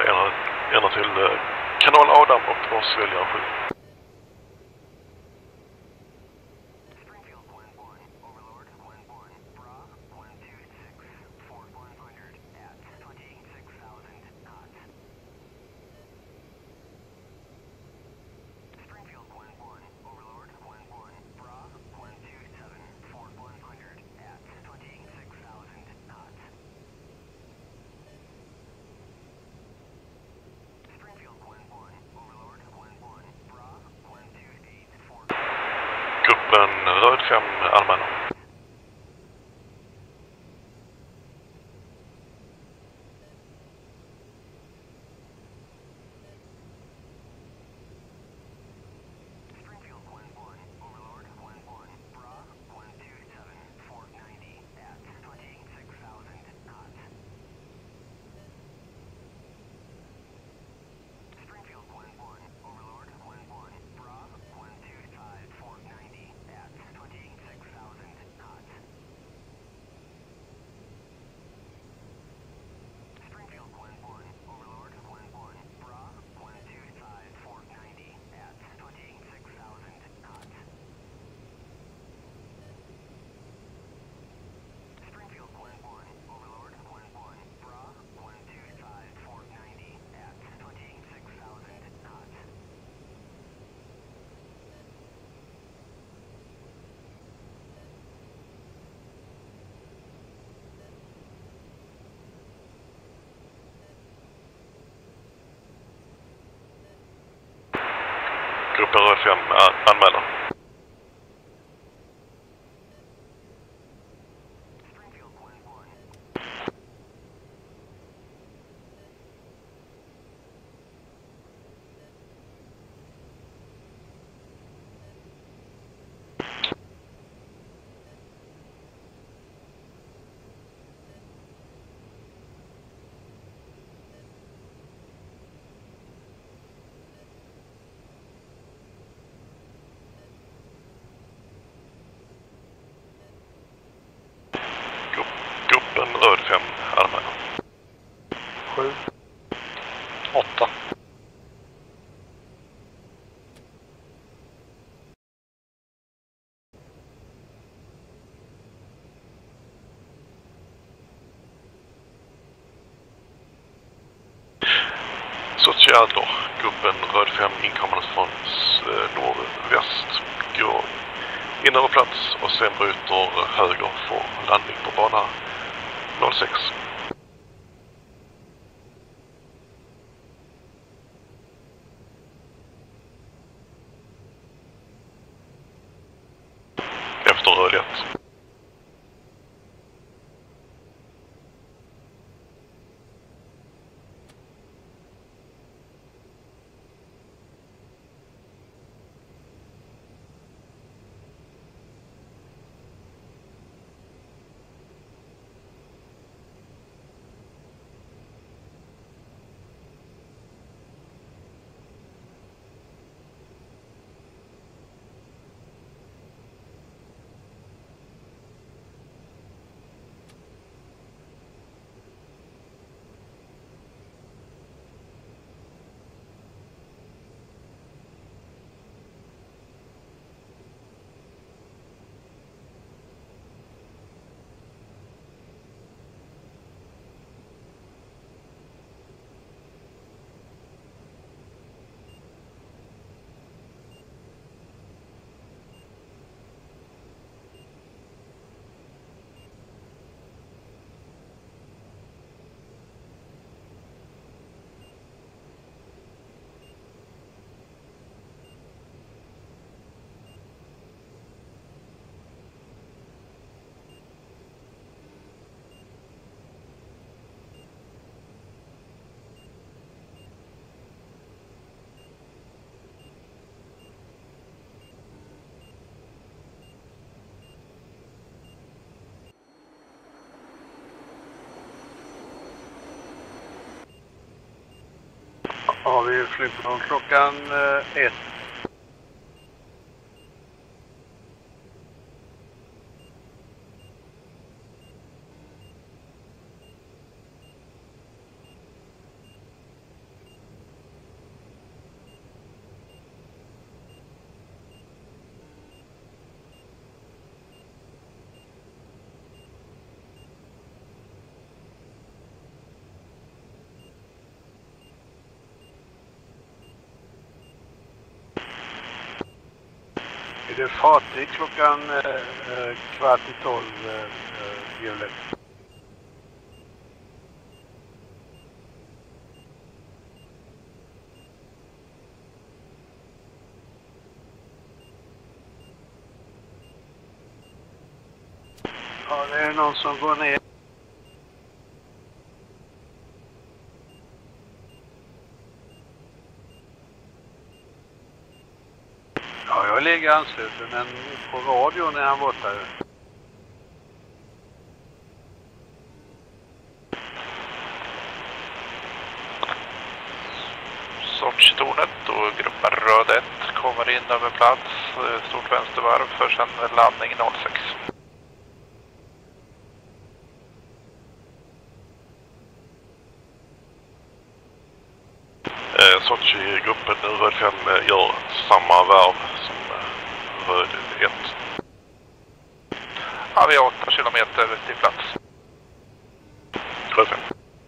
ändrar till kanal Adam och basväljare sju. Springfield Gruppen Röd fem anmäler. Gruppen Röd fem anmäler. Gruppen Röd fem anmäler. Sju. Åtta. Socialer. Gruppen Röd fem inkommande från nordväst. Går in över plats och sen bryter höger för landning på bana noll sex. Efter röd ett. Har vi flygplan klockan eh, ett. Är det fartyg klockan eh, kvart i tolv eh, hjulet? Ja, det är någon som går ner. Ja, jag ligger ansluten, men på radion är han borta. Sortstornet och gruppen röd ett kommer in över plats. Stort vänstervarv för sen landning noll sex. Sochi-gruppen nu röd fem gör samma varv som röd ett. Ja, vi har åtta kilometer till plats. Röd fem.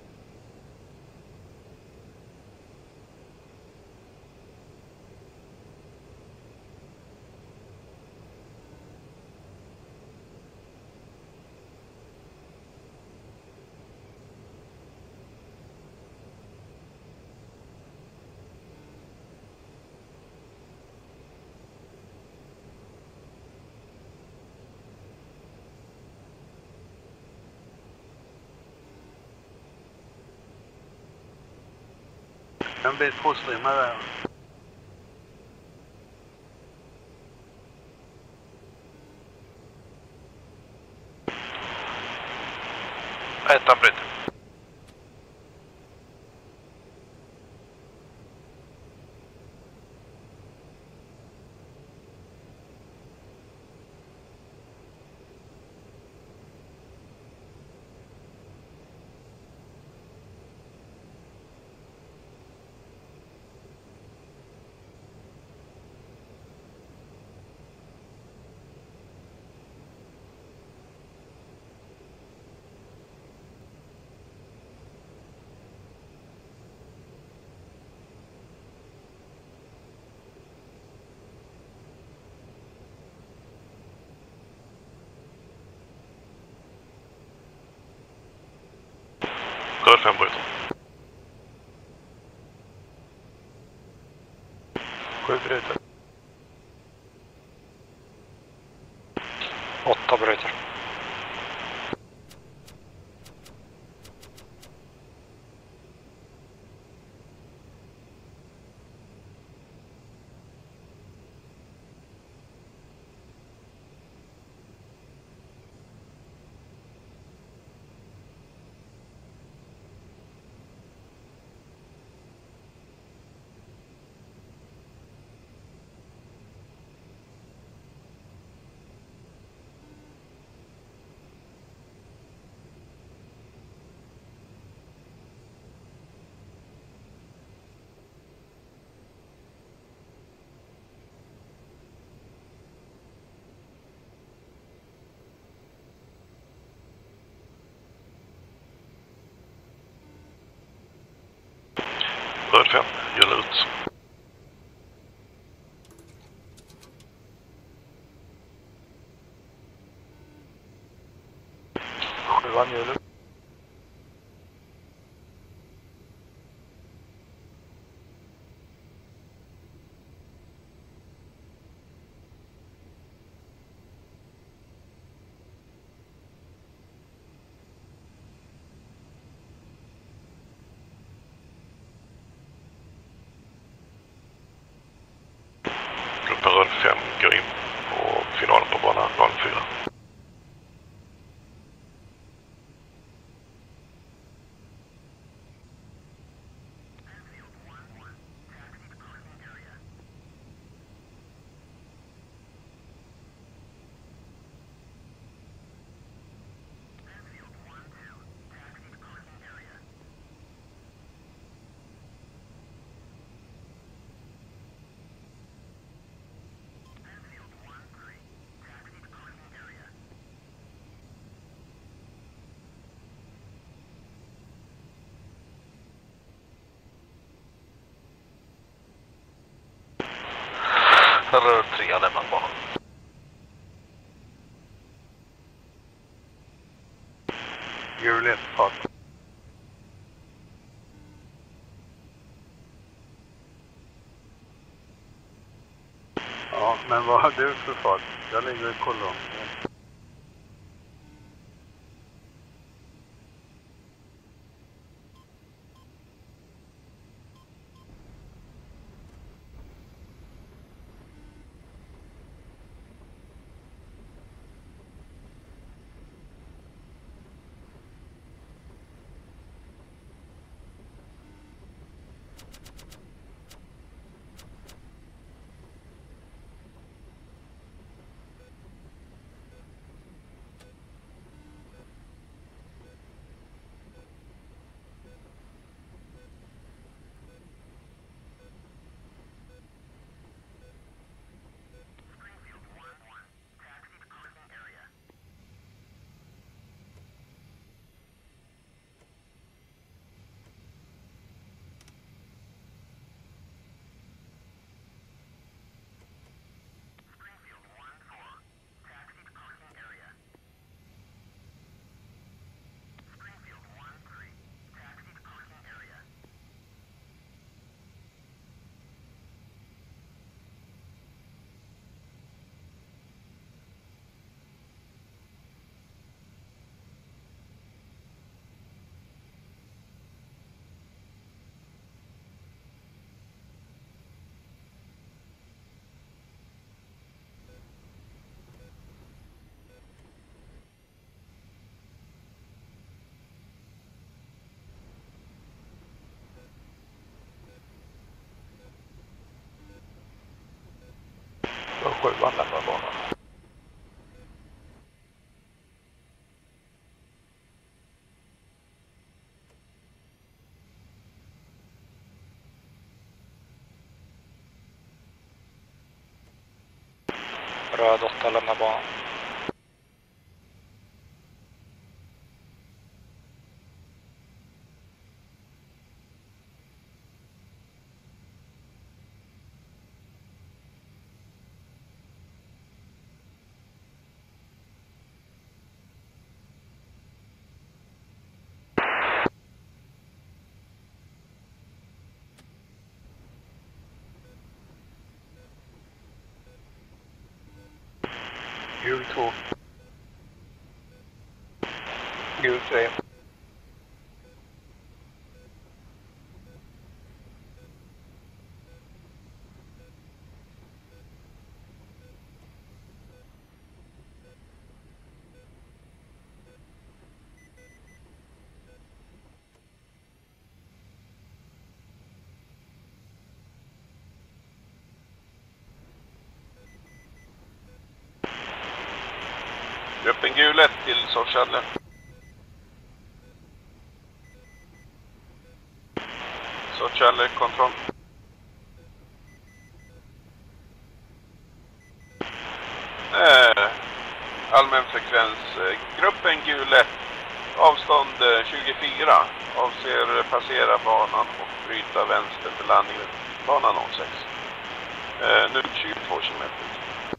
En bit påstrimmar där. Ettan bryter. Röd fem bryter. Sju bryter. Åtta bryter. Röd fem gör ut. Sjuan gör ut. Gruppen röd fem går in på finalen på bana noll fyra. Röd tre lämnar banan. Gul ett fart. Ja, men vad har du för fart? Jag ligger i kolonn. sjuan lämnar banan. Röd åtta lämnar banan. Gul två. Gul tre. Gruppen gul ett till Sorsalle. Sorsalle kontroll. Eh, allmän frekvens. Gruppen gul ett. Avstånd tjugofyra. Avser passera banan och bryta vänster för landningen. Bana noll sex. Eh, nu tjugotvå kilometer.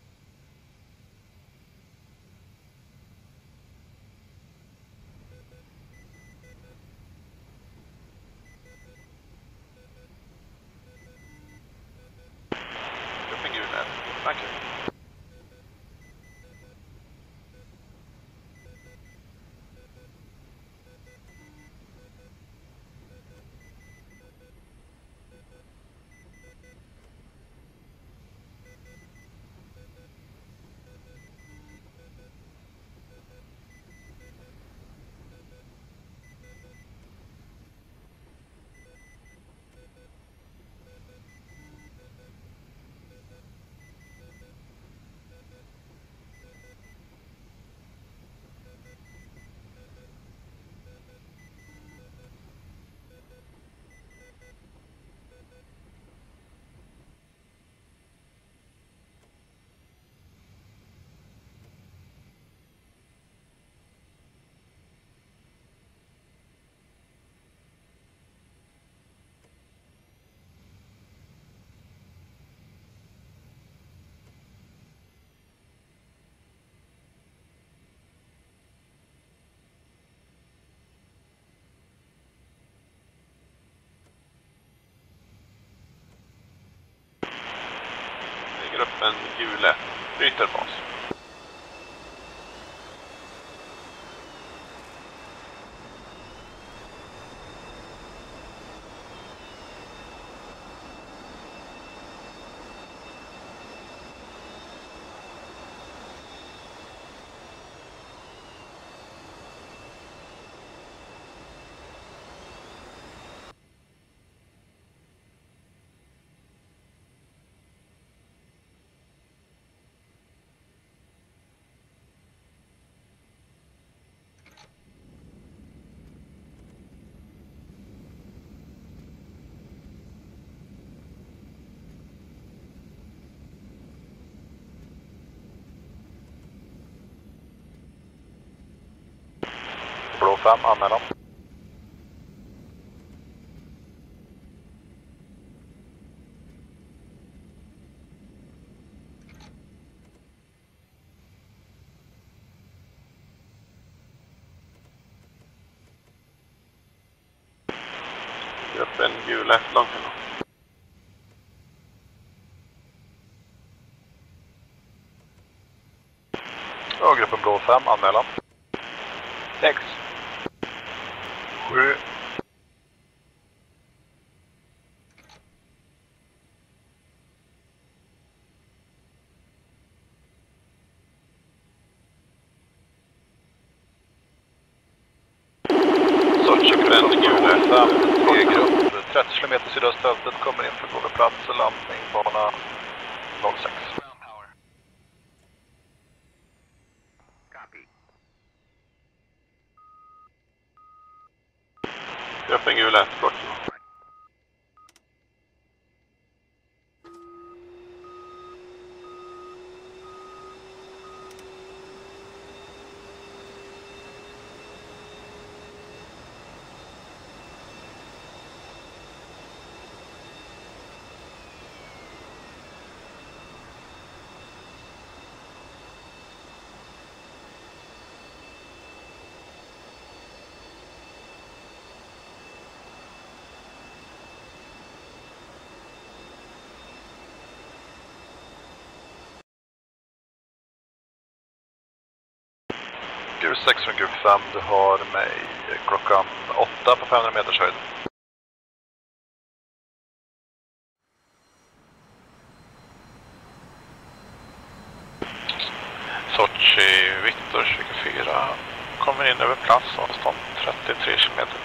Gruppen gule bryter bas. Blå fem, anmälan. Gruppen gul ett, långt innan. Ja, gruppen blå fem, anmälan. sex. sju. Sortgruppen gul fem, tre grupp, trettio kilometer sydöstfältet, kommer in för både plats och landning, bana noll sex. gul ett, kort. Gul sex från gul fem, du har mig klockan åtta på femhundra meters höjd. Sochi, Viktor tjugofyra, kommer in över plats, avstånd trettiotre kilometer.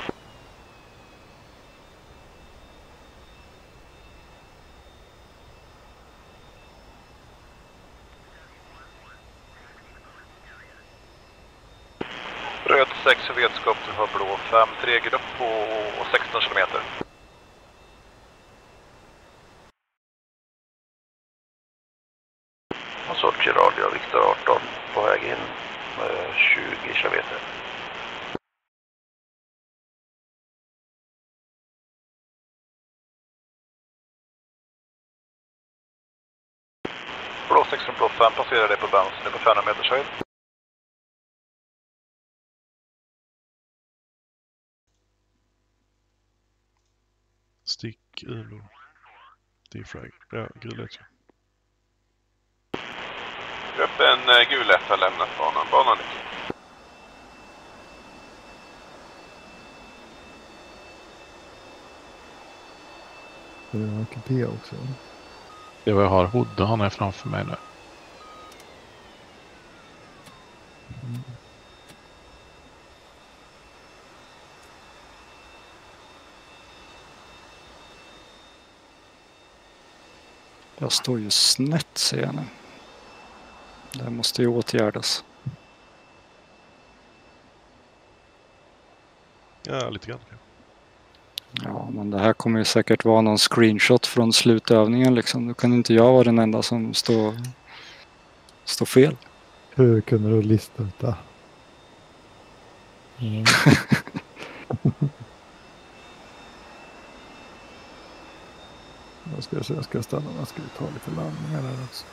Röd sex för vetskap, du har blå fem, tre grupp på sexton kilometer. Sochi radio, Viktor arton, på väg in med tjugo kilometer. Blå sex från blå fem passerar det på bansen på femhundra meters höjd. Stick, Uno. Defrag. Ja, gul ett. Gruppen uh, gul ett har lämnat banan. Banan är. Det är en kupé också. Det var jag har. Hodde han är framför mig nu. Mm. Jag står ju snett, ser jag nu. Det måste ju åtgärdas. Ja, lite grann. Ja, men det här kommer ju säkert vara någon screenshot från slutövningen liksom. Då kan inte jag vara den enda som står, står fel. Hur kunde du lista detta? Mm. jag, ska, jag ska stanna, jag ska ta lite landningar här också.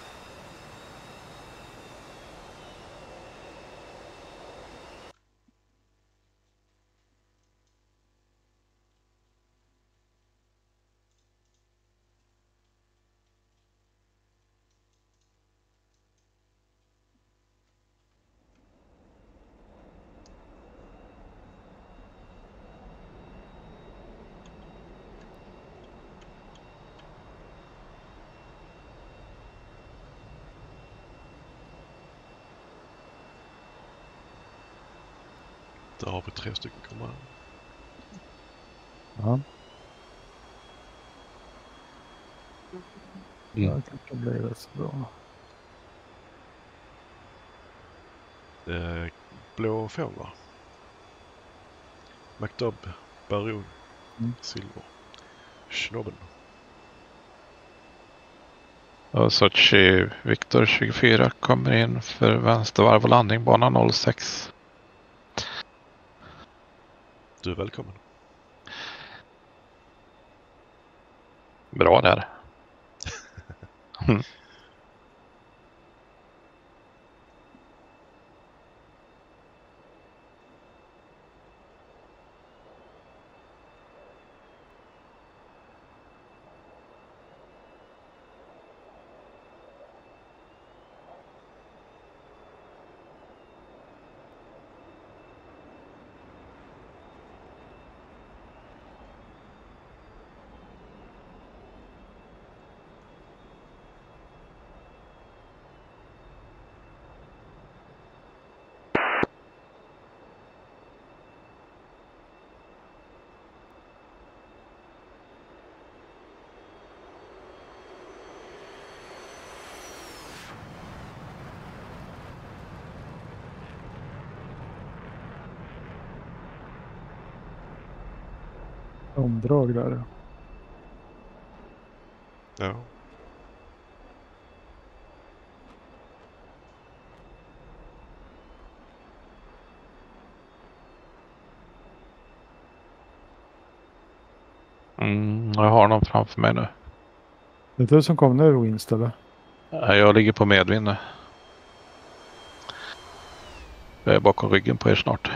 Där har vi tre stycken kommer. Ja. Mm. Jag tycker det blir rätt så bra. Eh, blå fem, va? McDub, Baron, Mm. Silver, Schnobben. Och Sochi, Viktor tjugofyra kommer in för vänstervarv och landning, bana noll sex. Du är välkommen. Bra där. Mm. omdrag där. Ja. Mm, jag har någon framför mig nu. Det är du som kom nu, Winst, eller? Ja, jag ligger på medvind nu. Jag är bakom ryggen på er snart.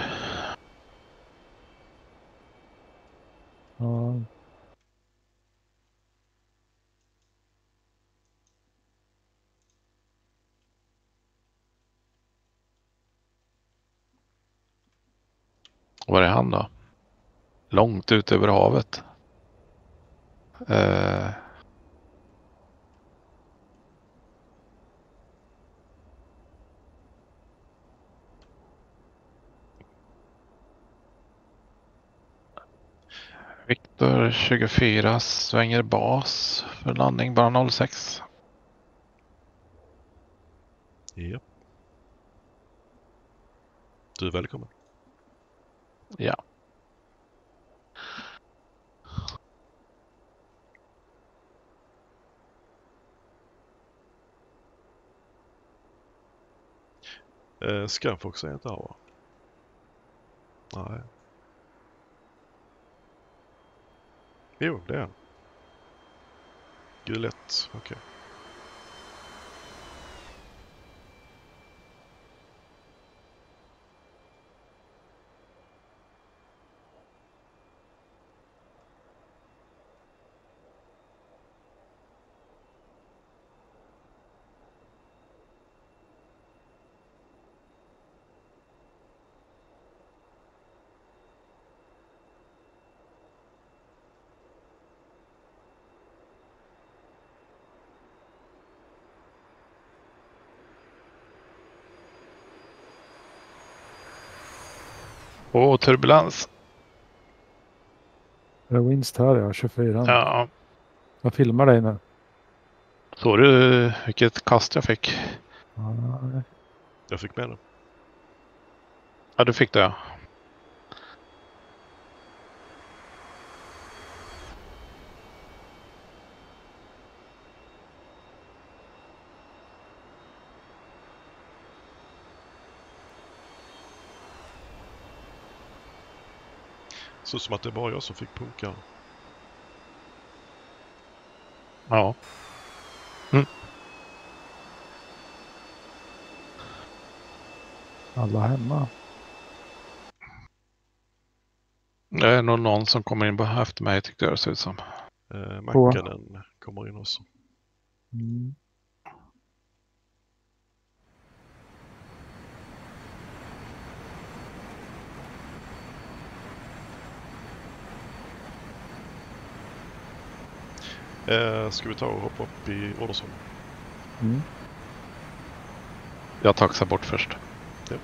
Ja. Var är han då? Långt ut över havet. Eh... Viktor tjugofyra svänger bas för landning bara noll sex. Ja. Du är välkommen. Ja. Eh, Scamfox är inte här, va? Nej. Jo, det är han. Gulett, okej. Okay. Åh, turbulens. Det är Winst här, ja. tjugofyra. Ja. Jag filmar dig nu. Såg du vilket kast jag fick? Ja. Jag fick med den. Ja, du fick det, ja. Så som att det var jag som fick punka. Ja. Mm. Alla hemma. Det är nog någon som kommer in efter mig, tyckte jag det ser ut som. Eh, Mackanen kommer in också. Mm. Eh, ska vi ta och hoppa upp i Ordersson? Mm. Jag taxar bort först. Ja.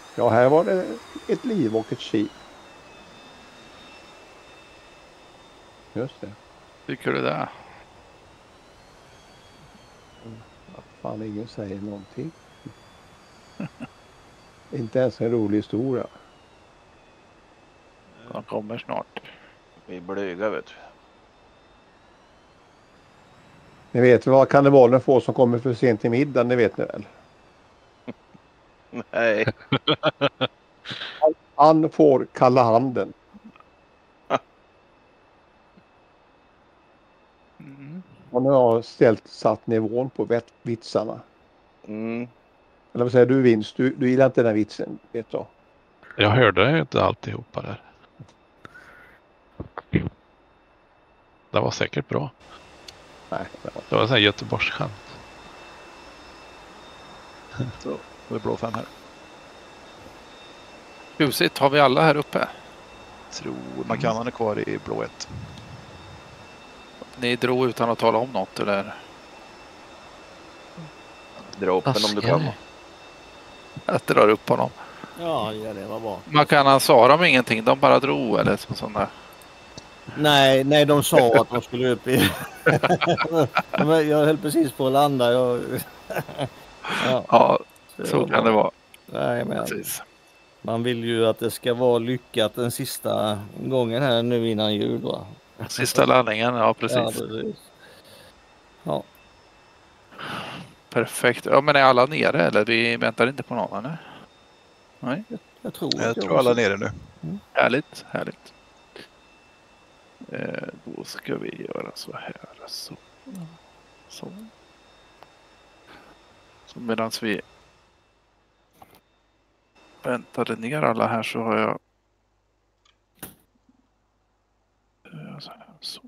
Ja, här var det ett liv och ett kiv. Just det. Tycker du det? Fan, ingen säger någonting. Inte ens en rolig historia. De kommer snart. Vi är blyga, vet du. Ni vet vad karnevalen får som kommer för sent till middag, det vet ni väl? Nej. Han får kalla handen. Mm. Och nu har jag ställt satt nivån på vet, vitsarna. Mm. Eller vad säger du, Vince? Du, du gillar inte den här vitsen, vet du? Jag hörde inte alltihopa där. Det var säkert bra. Nej, det var, Det var en sån här Göteborgsskämt. Så, det är blå fem här. Tjusigt, har vi alla här uppe? Tror McCannon är kvar i blå ett. Ni drog utan att tala om något, eller? Dra upp den om du kan. Jag drar upp honom. Ja, ja, det var bra. Man kan han sa de ingenting, de bara drog eller så, sån där. Nej, nej, de sa att de skulle upp i... Jag höll precis på att landa. Jag... ja, ja, så, så kan det vara. Nej, men man vill ju att det ska vara lyckat den sista gången här nu innan jul, va? Sista landningen, ja precis. Ja, precis. Ja. Perfekt. Ja, men är alla nere eller? Vi väntar inte på någon, eller? Nej. Jag, jag tror, jag jag tror alla är nere nu. Mm. Härligt, härligt. Eh, då ska vi göra så här. Så. Så, så medan vi väntade ner alla här så har jag så här, så.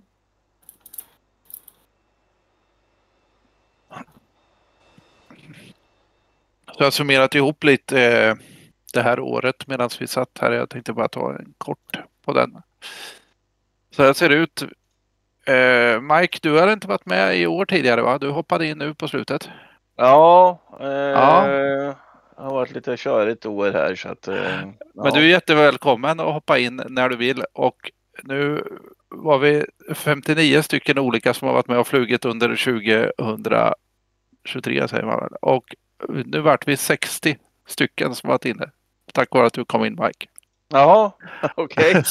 Så jag har summerat ihop lite eh, det här året medan vi satt här. Jag tänkte bara ta en kort på den. Så här ser det ut. Eh, Mike, du har inte varit med i år tidigare, va? Du hoppade in nu på slutet. Ja, eh, ja. Det har varit lite körigt år här. Så att, eh, ja. Men du är jättevälkommen att hoppa in när du vill. Och nu var vi femtionio stycken olika som har varit med och flugit under tjugohundratjugotre, säger man väl. Och nu vart vi sextio stycken som varit inne. Tack vare att du kom in, Mike. Jaha, okej. Okay.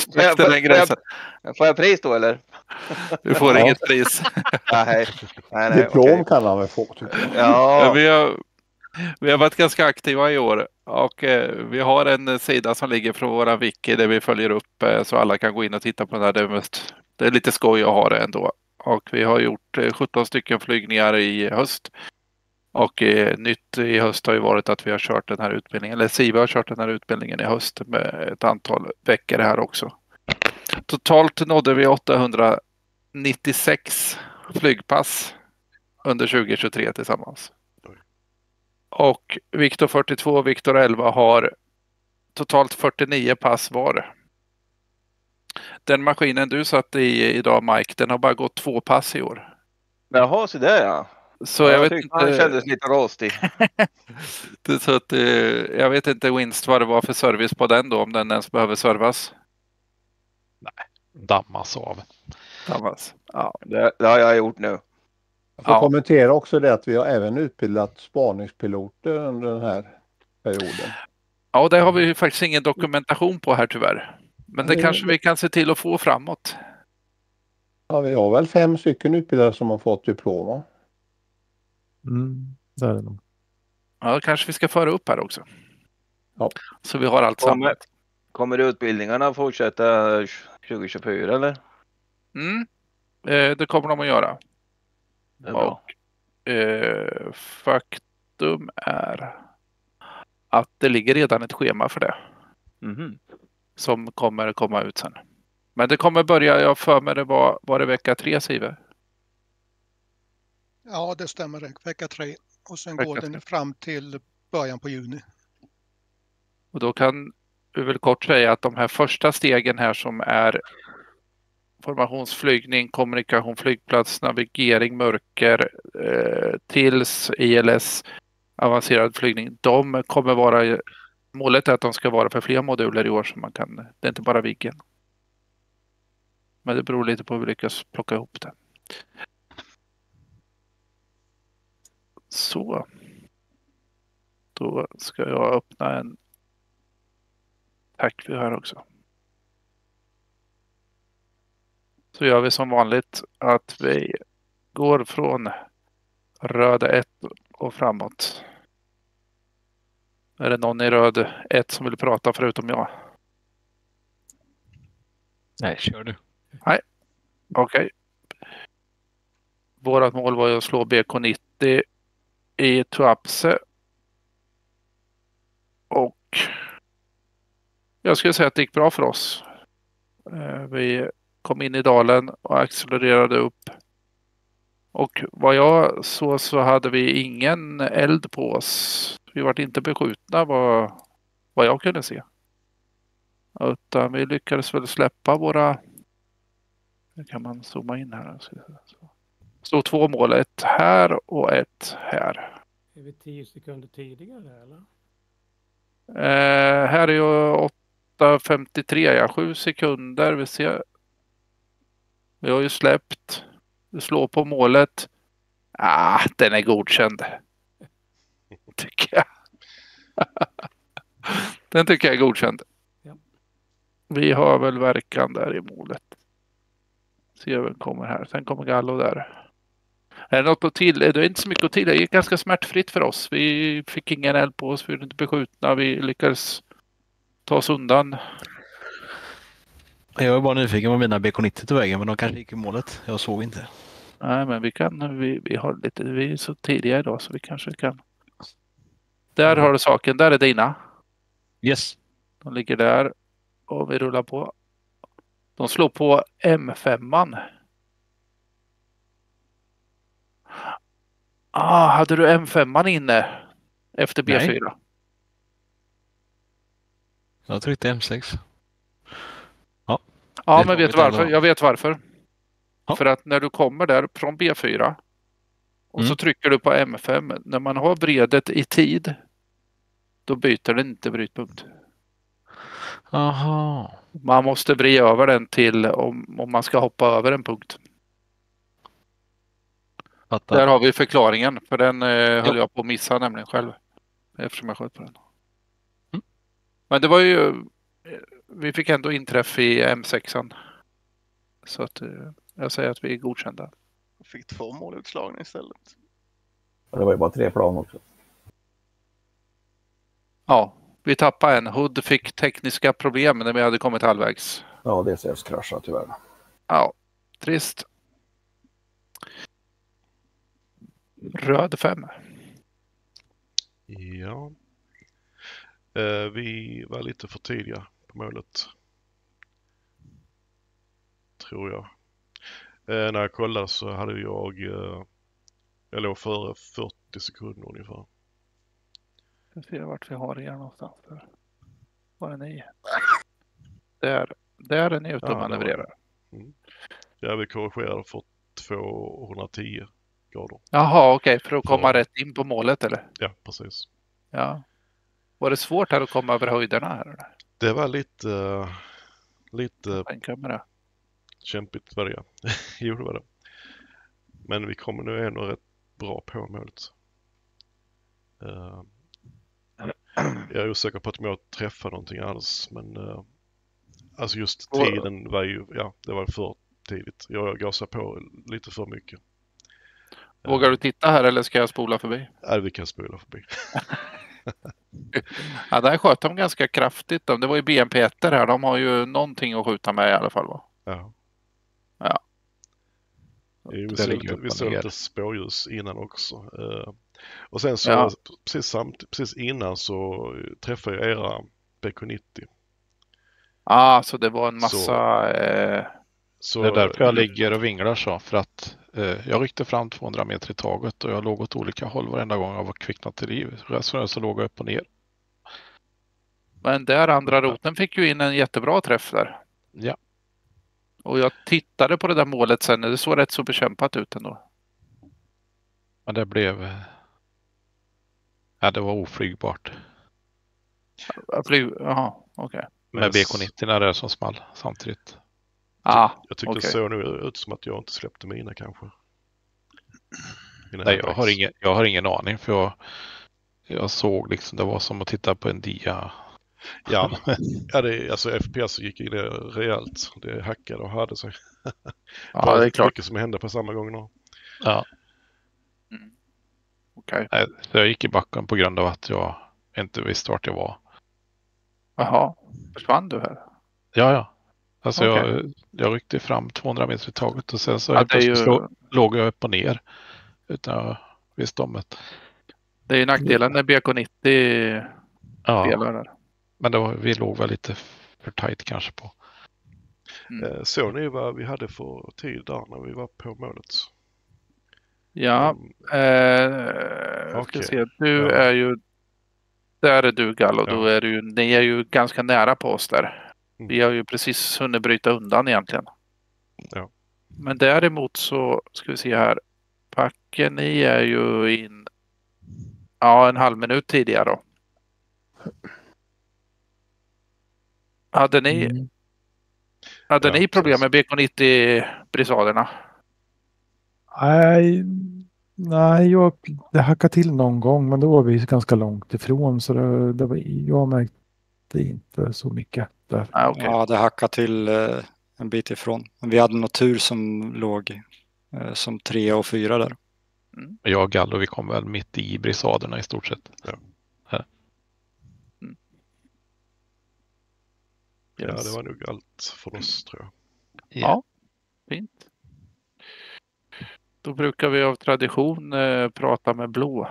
Får jag pris då, eller? Du får ja. Inget pris. nej, nej, nej, diplom okay. Kan han väl få, tycker jag. Ja. Ja, vi, har, vi har varit ganska aktiva i år. Och eh, vi har en sida som ligger från våra wiki där vi följer upp eh, så alla kan gå in och titta på den här. Det är, mest, det är lite skoj att ha det ändå. Och vi har gjort eh, sjutton stycken flygningar i höst. Och eh, nytt i höst har ju varit att vi har kört den här utbildningen. Eller Siva har kört den här utbildningen i höst med ett antal veckor här också. Totalt nådde vi åttahundranittiosex flygpass under tjugohundratjugotre tillsammans. Och Viktor fyrtiotvå och Viktor elva har totalt fyrtionio pass var. Den maskinen du satt i idag, Mike, den har bara gått två pass i år. Jaha, så där ja. Så ja, jag, jag vet inte. Han kändes lite rostig. Så att, jag vet inte Winst vad det var för service på den då, om den ens behöver servas. Nej, dammas av. Dammas, ja. Det, det har jag gjort nu. Jag får ja. kommentera också det att vi har även utbildat spaningspiloter under den här perioden. Ja, det har vi ju faktiskt ingen dokumentation på här tyvärr. Men det mm. kanske vi kan se till att få framåt. Ja, vi har väl fem stycken utbildare som har fått diploma. Mm, det är det nog. Ja, kanske vi ska föra upp här också. Ja. Så vi har allt kommer, samlat. Kommer utbildningarna fortsätta tjugohundratjugofyra eller? Mm, eh, det kommer de att göra. Det är bra. Och eh, faktum är att det ligger redan ett schema för det. Mm-hmm. Som kommer komma ut sen. Men det kommer börja, jag för mig det var, var det vecka tre, Sive? Ja, det stämmer. Vecka tre. Och sen vecka går den fram till början på juni. Och då kan vi väl kort säga att de här första stegen här som är formationsflygning, kommunikation, flygplats, navigering, mörker, eh, tills I L S, avancerad flygning, de kommer vara Målet är att de ska vara för fler moduler i år så man kan, det är inte bara Viggen. Men det beror lite på hur vi lyckas plocka ihop det. Så. Då ska jag öppna en tack vi här också. Så gör vi som vanligt att vi går från röd ett och framåt. Är det någon i röd ett som vill prata förutom jag? Nej, kör du. Nej, okej. Okay. Vårat mål var ju att slå B K nittio i Tuapse. Och jag skulle säga att det gick bra för oss. Vi kom in i dalen och accelererade upp. Och vad jag såg så hade vi ingen eld på oss. Vi var inte beskjutna vad, vad jag kunde se. Utan vi lyckades väl släppa våra... Nu kan man zooma in här. Så två mål, ett här och ett här. Är vi tio sekunder tidigare eller? Eh, här är ju åtta femtiotre, ja, sju sekunder. Vi ser. Vi har ju släppt. Vi slår på målet. Ah, den är godkänd. Tycker jag. Den tycker jag är godkänd. Ja. Vi har väl verkan där i målet. Se vem kommer här. Sen kommer Gallo där. Är det något att till? Det är inte så mycket att till. Det gick ganska smärtfritt för oss. Vi fick ingen eld på oss. Vi var inte beskjutna. Vi lyckades ta oss undan. Jag var bara nyfiken på mina B K nittio till vägen, men de kanske gick i målet. Jag såg inte. Nej, men vi kan. Vi, vi har lite. Vi är så tidiga idag så vi kanske kan. Där har du saken. Där är dina. Yes. De ligger där. Och vi rullar på. De slår på M fem. Ah, hade du M fem inne efter B fyra? Nej. Jag tryckte M sex. Ja, ja men vet du varför? Jag vet varför. Ja. För att när du kommer där från B fyra och mm. så trycker du på M fem. När man har vredet i tid då byter den inte brytpunkt. Aha. Man måste vrida över den till om, om man ska hoppa över en punkt. Fattar. Där har vi förklaringen. För den eh, höll jag på att missa nämligen själv. Eftersom jag sköt på den. Mm. Men det var ju... Vi fick ändå inträff i M sex. Så att eh, jag säger att vi är godkända. Jag fick två målutslagning istället. Det var ju bara tre plan också. Ja, vi tappade en. Hood fick tekniska problem när vi hade kommit halvvägs. Ja, det ses krascha tyvärr. Ja, trist. Röd fem. Ja. Eh, vi var lite för tidiga på målet. Tror jag. Eh, när jag kollade så hade jag... Eh, jag låg före fyrtio sekunder ungefär. Jag ser vart vi har er någonstans. Var är ni? Där, där är ni ute och ja, manövrerar. Mm. Ja, vi korrigerade för tvåhundratio grader. Jaha, okej. Okay. För att komma för... rätt in på målet, eller? Ja, precis. Ja. Var det svårt här att komma över höjderna här? Eller? Det var lite... Uh, lite... En kamera. Kämpigt var det, ja. Jo, det var det. Men vi kommer nu ändå rätt bra på målet. Uh, jag är osäker på att jag träffar någonting alls, men uh, alltså just tiden var ju, ja, det var för tidigt. Jag gasade på lite för mycket. Vågar uh, du titta här eller ska jag spola förbi? Ja, vi kan spola förbi. Ja, där sköt de ganska kraftigt. Det var ju B M P ett här. De har ju någonting att skjuta med i alla fall, va? Ja. Ja. Vi såg, vi såg lite spårljus innan också. Uh, och sen så ja. precis, samt, precis innan så träffade jag era B K nittio. Ah, så det var en massa... Så, eh... så, det är därför jag ligger och vinglar så. För att eh, jag ryckte fram tvåhundra meter i taget och jag låg åt olika håll varenda gång jag var kvicknat till liv. Så, så låg jag upp och ner. Men där andra roten fick ju in en jättebra träff där. Ja. Och jag tittade på det där målet sen. Det såg rätt så bekämpat ut ändå. Men det blev... Ja, det var oflygbart. Flyg... Jaha, okej. Med B K nittio när det är som small samtidigt. Ah, Jag tyckte okej. det såg nu ut som att jag inte släppte mina kanske. Mina Nej, jag airbags. har, ingen, jag har ingen aning för jag, jag såg liksom, det var som att titta på en dia. Ja, ja det är, alltså F P S gick in det rejält. Det hackade och hade sig. Ja, det är klart. Mycket som hände på samma gång då. Ja. Mm. Okej. Nej, så jag gick i backen på grund av att jag inte visste vart jag var. Jaha, försvann du här? Ja, ja. Alltså Okej. jag, jag ryckte fram tvåhundra meter i taget och sen så Ja, helt det är plötsligt ju- slå, låg jag upp och ner. Utan jag visste om det. Det är ju nackdelen när B K nittio Ja. spelar där. Men det var, vi låg väl lite för tajt kanske på. Mm. Eh, Såg ni vad vi hade för tid där när vi var på målet? Ja, eh, ska okej. se. Du Ja. är ju... Där är du, Gallo. Då Ja. är du, ju- ni är ju ganska nära på oss där. Vi har ju precis hunnit bryta undan egentligen. Ja. Men däremot så ska vi se här. Packen, ni är ju in... Ja, en halv minut tidigare då. Hade ni, Mm. hade Ja, ni problem med B K nittio-brisaderna? Nej, nej jag, det hackade till någon gång men då var vi ganska långt ifrån så det, det var, jag märkte inte så mycket där. Ah, okay. Ja, det hackade till eh, en bit ifrån. Men vi hade något tur som låg eh, som tre och fyra där. Mm. Jag och Gallo, vi kom väl mitt i brisaderna i stort sett. Ja. Ja. Mm. Ja, Yes. det var nog allt för oss tror jag. Ja, fint. Då brukar vi av tradition eh, prata med blå.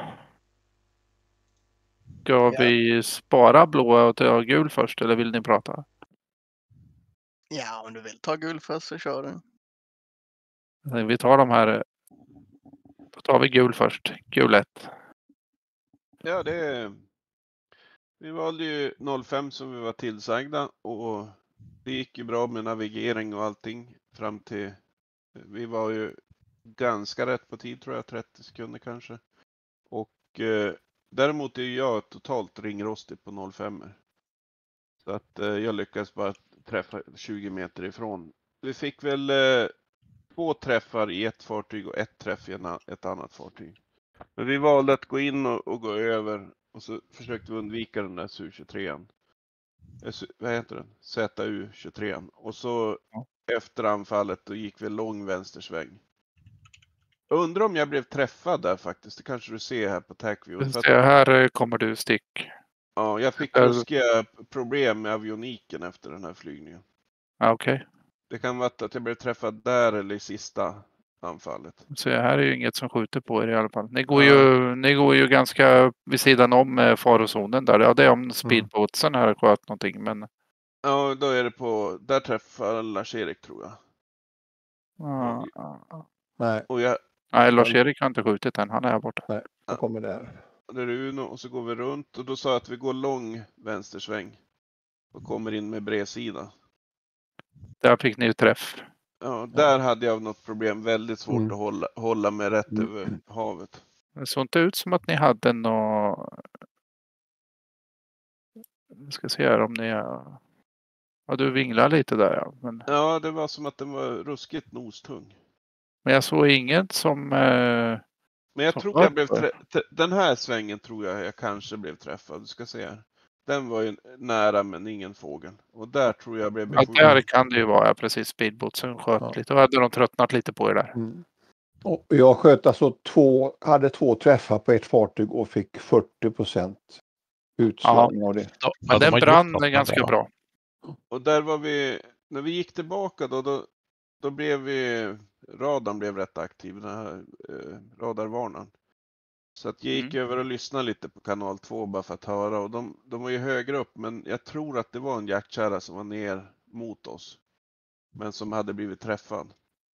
Ska Ja. vi spara blå och ta gul först eller vill ni prata? Ja, om du vill ta guld först så kör du. Nej, vi tar de här. eh, Då tar vi gul först. Gul ett. Ja, det är... Vi valde ju noll fem som vi var tillsagda och det gick ju bra med navigering och allting fram till... Vi var ju ganska rätt på tid tror jag, trettio sekunder kanske. Och eh, däremot är ju jag totalt ringrostig på noll fem. Så att eh, jag lyckades bara träffa tjugo meter ifrån. Vi fick väl eh, två träffar i ett fartyg och ett träff i en, a- ett annat fartyg. Men vi valde att gå in och, och gå över och så försökte vi undvika den där S U tjugotre. Eh, S U Vad heter den? Z U tjugotre. Och så efter anfallet då gick vi lång vänstersväng. Jag undrar om jag blev träffad där faktiskt. Det kanske du ser här på TACView. För att- Det här eh, kommer du stick. Ja, jag fick Äh, ruskiga problem med avioniken efter den här flygningen. Ja, okej. Det kan vara att jag blev träffad där eller i sista anfallet. Så här är ju inget som skjuter på er i alla fall. Ni går, ju, ni går ju ganska vid sidan om eh, farozonen där. Ja, det är om speedboatsen här sköt någonting. Men Ja, då är det på... Där träffar Lars-Erik tror jag. ja, ja. Nej, Och jag... Nej, Lars-Erik har inte skjutit än. Han är här borta. nej, jag kommer där. Det är Uno och så går vi runt och då sa jag att vi går lång vänstersväng. Och kommer in med bredsida. Där fick ni ju träff. Ja, där hade jag något problem. Väldigt svårt Mm. att hålla, hålla mig rätt Mm. över havet. Det såg inte ut som att ni hade nå. Jag ska se här om ni är... Ja, du vinglar lite där ja. Men, Ja, det var som att den var ruskigt nostung. men jag såg inget som... Eh... Men jag som tror jag blev var- trä- t- den här svängen tror jag jag kanske blev träffad. Du ska se här. Den var ju nära men ingen fågel. Och där tror jag jag blev Ja, beskjuten. där kan det ju vara. Ja, precis. Speedboatsen sköt Ja. lite. Då hade de tröttnat lite på er där. Mm. Och jag sköt alltså två, hade två träffar på ett fartyg och fick fyrtio procent utslagning av det. Ja, men Ja, de den har gjort brann något med ganska det. bra. Och där var vi, när vi gick tillbaka då, då, då blev vi, radarn blev rätt aktiv, den här eh, radarvarnaren. Så att jag gick Mm. över och lyssnade lite på kanal två bara för att höra och de, de var ju högre upp men jag tror att det var en jaktkärra som var ner mot oss. Men som hade blivit träffad.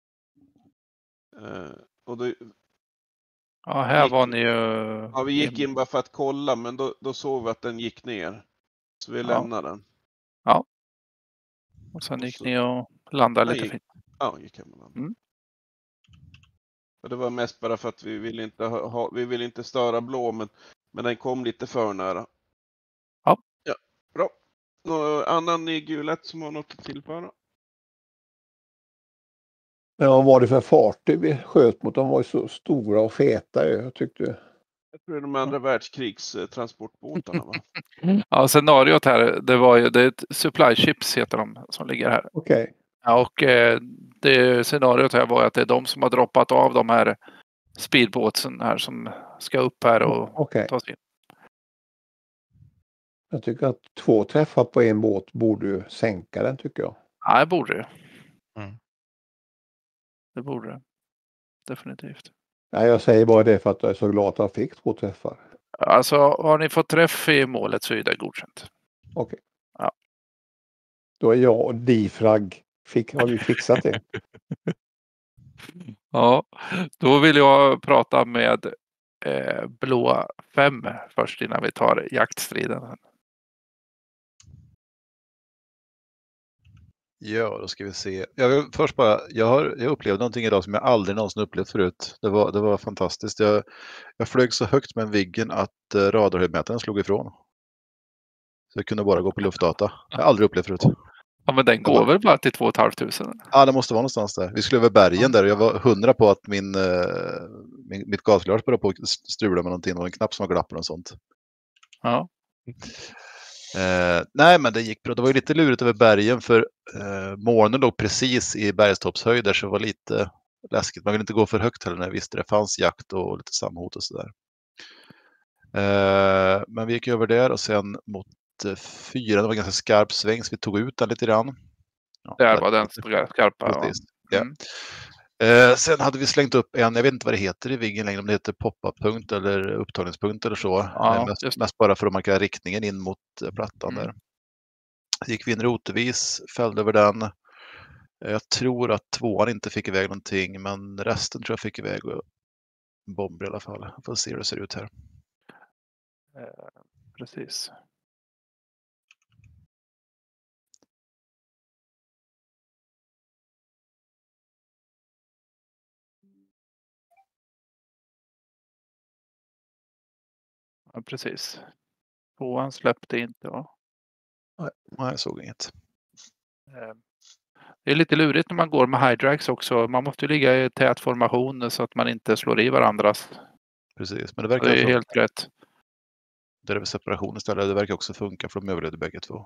Eh, och då, Ja, här gick- var ni ju... ja, vi gick in bara för att kolla men då, då såg vi att den gick ner. Så vi Ja. lämnade den. Ja. Och sen gick ni och landade Den lite gick- fint. Ja, gick hem och landade. Mm. Och det var mest bara för att vi ville inte, ha, ha- vi ville inte störa blå, men, men den kom lite för nära. Ja. Ja, någon annan i gulet som har något att tillföra? Men vad var det för fartyg vi sköt mot? De var ju så stora och feta ju, jag tyckte. Jag tror det är de andra världskrigstransportbåtarna va? Ja, scenariot här, det var ju, det är ett supply ships heter de som ligger här. Okej. Okay. Ja, och eh, det scenariot här var att det är de som har droppat av de här speedboatsen här som ska upp här och okay. ta sig in. Jag tycker att två träffar på en båt borde ju sänka den tycker jag. Ja, det borde det. Mm. Det borde det. Definitivt. Nej, jag säger bara det för att jag är så glad att jag fick två träffar. Alltså, har ni fått träff i målet så är det godkänt. Okej. Okay. Ja. Då är jag och Difrag. Fick, har vi fixat det? Ja, då vill jag prata med eh, blå fem först innan vi tar jaktstriden. Ja, då ska vi se. Jag vill först bara, jag har jag upplevde någonting idag som jag aldrig någonsin upplevt förut. Det var, det var fantastiskt. Jag, jag flög så högt med en Viggen att uh, radarhöjdmätaren slog ifrån. Så jag kunde bara gå på luftdata. Jag har aldrig upplevt förut. Ja, men den går var... väl bara till två tusen femhundra? Ja, det måste vara någonstans där. Vi skulle över bergen där och jag var hundra på att min, uh, min, mitt gasglas började på att strula med någonting. Det var en knapp som var glappad och sånt. Ja. Eh, nej, men det gick bra. Det var ju lite lurigt över bergen för eh, molnen låg precis i bergstoppshöjd där så det var lite läskigt. Man vill inte gå för högt heller när jag visste det fanns jakt och lite samhot och sådär. Eh, men vi gick över där och sen mot eh, fyra. Det var en ganska skarp sväng så vi tog ut den lite grann. Ja, där var den skarpa. Precis. Ja. Mm. Eh, sen hade vi slängt upp en, jag vet inte vad det heter i Viggen längre, om det heter pop-up-punkt eller upptagningspunkt eller så. Ja, eh, mest, mest bara för att markera riktningen in mot eh, plattan mm. där. Gick vi in rotevis, fällde över den. Eh, jag tror att tvåan inte fick iväg någonting, men resten tror jag fick iväg bomber i alla fall. Jag får se hur det ser ut här. Eh, precis. Ja, precis. Tvåan släppte inte, va? Nej, jag såg inget. Det är lite lurigt när man går med highdrags också. Man måste ju ligga i tät formation så att man inte slår i varandras. Precis, men det verkar det är så... helt rätt. Det är väl separation istället. Det verkar också funka för de överlevde bägge två.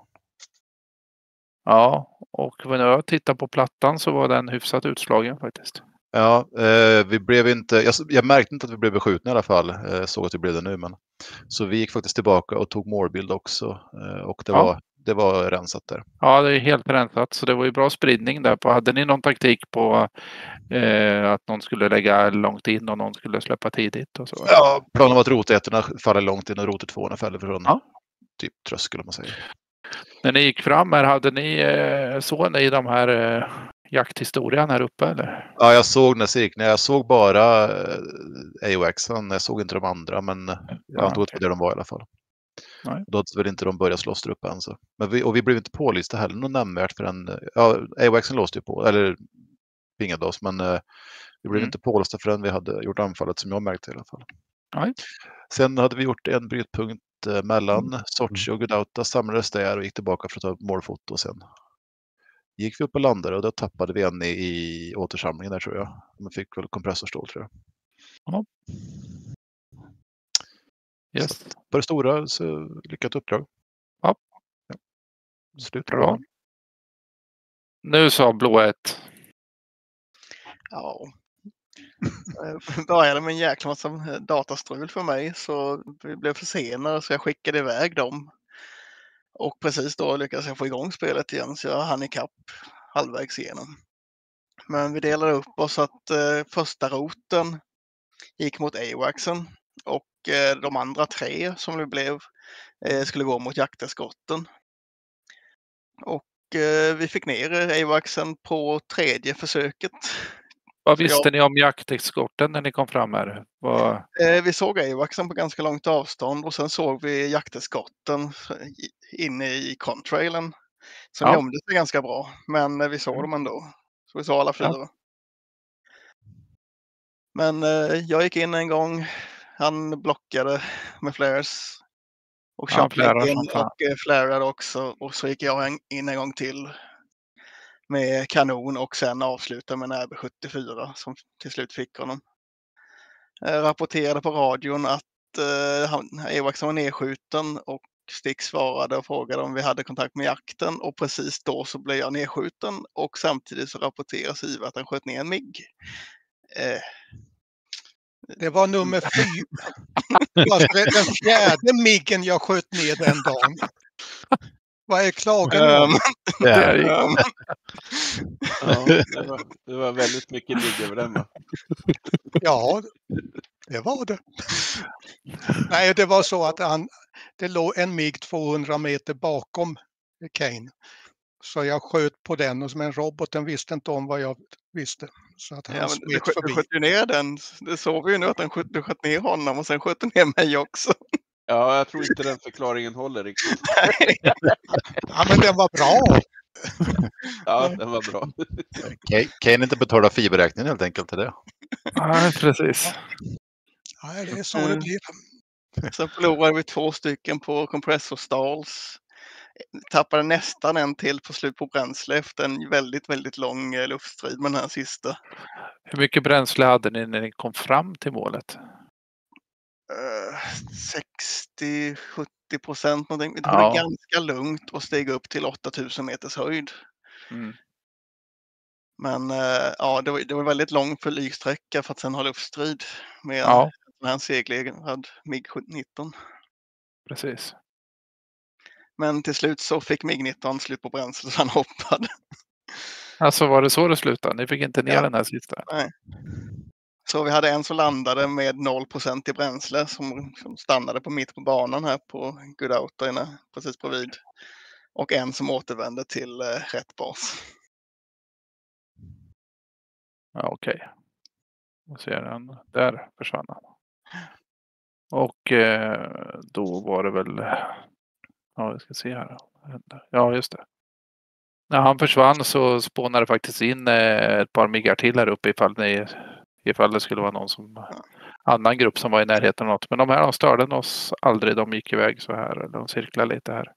Ja, och när jag tittar på plattan så var den hyfsat utslagen faktiskt. Ja, eh, vi blev inte, jag, jag märkte inte att vi blev beskjutna i alla fall, eh, såg att vi blev det nu, men så vi gick faktiskt tillbaka och tog målbild också eh, och det, ja. var, det var rensat där. Ja, det är helt rensat, så det var ju bra spridning där på. Hade ni någon taktik på eh, att någon skulle lägga långt in och någon skulle släppa tidigt? Och så? Ja, planen var att rotettorna faller långt in och rotetvåorna faller från ja. typ tröskel om man säger. När ni gick fram här, hade ni, eh, såg ni de här eh, jakthistorien här uppe eller? Ja, jag såg när cirkeln. Jag såg bara eh, A O X-en. Jag såg inte de andra, men jag antog att det var det de var i alla fall. Nej. Då hade väl inte de börjat slåss där uppe än så. Men vi, och vi blev inte pålysta heller något nämnvärt förrän, ja, A O X-en låste ju på, eller pingade oss, men eh, vi blev mm. inte pålysta förrän vi hade gjort anfallet som jag märkte i alla fall. Nej. Sen hade vi gjort en brytpunkt eh, mellan mm. Sochi och Gudauta, samlades där och gick tillbaka för att ta målfoto och sen gick vi upp och landade och då tappade vi en i, i återsamlingen där tror jag. Man fick väl kompressorstål tror jag. Ja. Yes. Så på det stora så lyckat uppdrag. Ja. ja. Slut. Bra. Nu sa blå ett. Ja. Började med en jäkla massa datastrul för mig så vi blev försenade så jag skickade iväg dem. Och precis då lyckades jag få igång spelet igen så jag hann ikapp halvvägs igenom. Men vi delade upp oss att eh, första roten gick mot A W A C-en och eh, de andra tre som det blev eh, skulle gå mot jakteskotten. Och eh, vi fick ner A W A C-en på tredje försöket. Vad visste jag... ni om jakteskotten när ni kom fram här? Vad... Eh, vi såg A W A C-en på ganska långt avstånd och sen såg vi jakteskotten inne i contrailen. Som ja. gömde sig ganska bra, men vi såg mm. dem ändå. Så vi såg alla fyra. Ja. Men eh, jag gick in en gång, han blockade med flares. Och Ja, Chop flärar gick in som fan. och eh, flärade också. Och så gick jag en- in en gång till med kanon och sen avslutade med en R B sjuttiofyra som till slut fick honom. Eh, rapporterade på radion att eh, han- Evax var nedskjuten och Stick svarade och frågade om vi hade kontakt med jakten och precis då så blev jag nedskjuten och samtidigt så rapporterar Siv att han sköt ner en migg. Eh, Det var nummer fyra. Alltså, det är den fjärde miggen jag sköt ner den dagen. Vad är klagan om? ehm, Där gick ehm, Ja, det var, det var väldigt mycket ligg över den va? Ja, det var det. Nej, det var så att han, det låg en mig tvåhundra meter bakom Kane. Så jag sköt på den och som en roboten visste inte om vad jag visste. Så att han ja, men du, smet sköt, du förbi. sköt ju ner den. Det såg vi ju nu att den sköt, du sköt ner honom och sen sköt du ner mig också. Ja, jag tror inte den förklaringen håller riktigt. Ja, men den var bra. Ja, den var bra. Ka- Kane inte betala fiberräkningen helt enkelt till det. Nej, precis. Nej, det är så det blir. Sen förlorade vi två stycken på kompressorstalls. Tappade nästan en till på slut på bränsle efter en väldigt, väldigt lång eh, luftstrid med den här sista. Hur mycket bränsle hade ni när ni kom fram till målet? Uh, sextio till sjuttio procent någonting. Det Ja. var ganska lugnt och steg upp till åttatusen meters höjd. Mm. Men eh, ja, det var, det var väldigt lång flygsträcka för att sen ha luftstrid med Ja. en, en seglegrad MiG nitton. Precis. Men till slut så fick MiG nitton slut på bränsle så han hoppade. Alltså var det så det slutade? Ni fick inte ner Ja. den här sista? Nej. Så vi hade en som landade med noll procent i bränsle som, som stannade på mitt på banan här på Good Outer inne, precis bredvid. Och en som återvände till eh, rätt bas. Ja, okej. Jag ser den. Där försvann han. Och eh, då var det väl... Ja, vi ska se här. Ja, just det. När han försvann så spånade det faktiskt in eh, ett par miggar till här uppe ifall, ni, ifall det skulle vara någon som... annan grupp som var i närheten av något. Men de här de störde oss aldrig. De gick iväg så här. De cirklade lite här.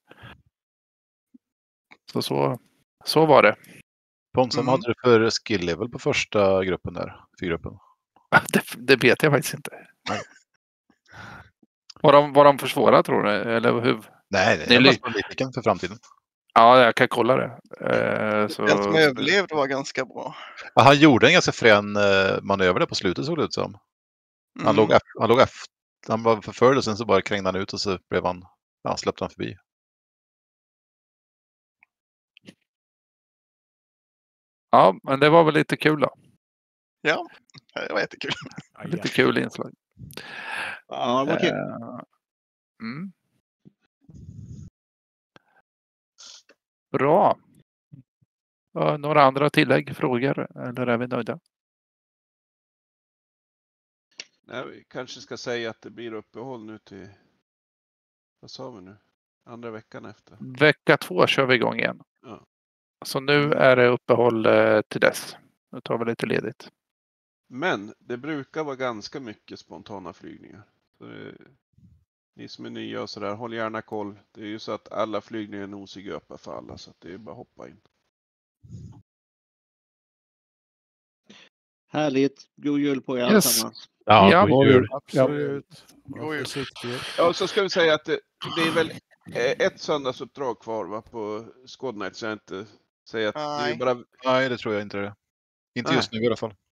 Så så, så var det. Ponsa, vad hade du för skill level på första gruppen där? Fyrgruppen? Det, det vet jag faktiskt inte. Var de, var de för svåra tror du? Eller hur? Nej, det Ni är ly- bara politiken för framtiden. Ja, jag kan kolla det. Eh, så... Den som överlevde var ganska bra. Ja, han gjorde en ganska frän eh, manöver där på slutet såg det ut som. Han Mm. låg efter, han låg efter, han var förföljd och sen så bara krängde han ut och så blev han, ja, släppte han förbi. Ja, men det var väl lite kul då. Ja, det var jättekul. Lite kul inslag. Ja, det var kul. Eh, mm. Bra. Ja, några andra tillägg, frågor eller är vi nöjda? Nej, vi kanske ska säga att det blir uppehåll nu till, vad sa vi nu? Andra veckan efter. Vecka två kör vi igång igen. Ja. Så nu är det uppehåll eh, till dess. Nu tar vi lite ledigt. Men det brukar vara ganska mycket spontana flygningar. Så det, ni som är nya och sådär, håll gärna koll. Det är ju så att alla flygningar är nosig öppna för alla, så att det är bara att hoppa in. Härligt. God jul på er Yes. allesammans. Ja, Ja, god jul. Absolut. God jul. Ja, och så ska vi säga att det, det är väl eh, ett söndagsuppdrag kvar va, på Squad Night, så jag inte säger att det är Nej. bara... Nej, det tror jag inte det. Inte Nej. just nu i alla fall.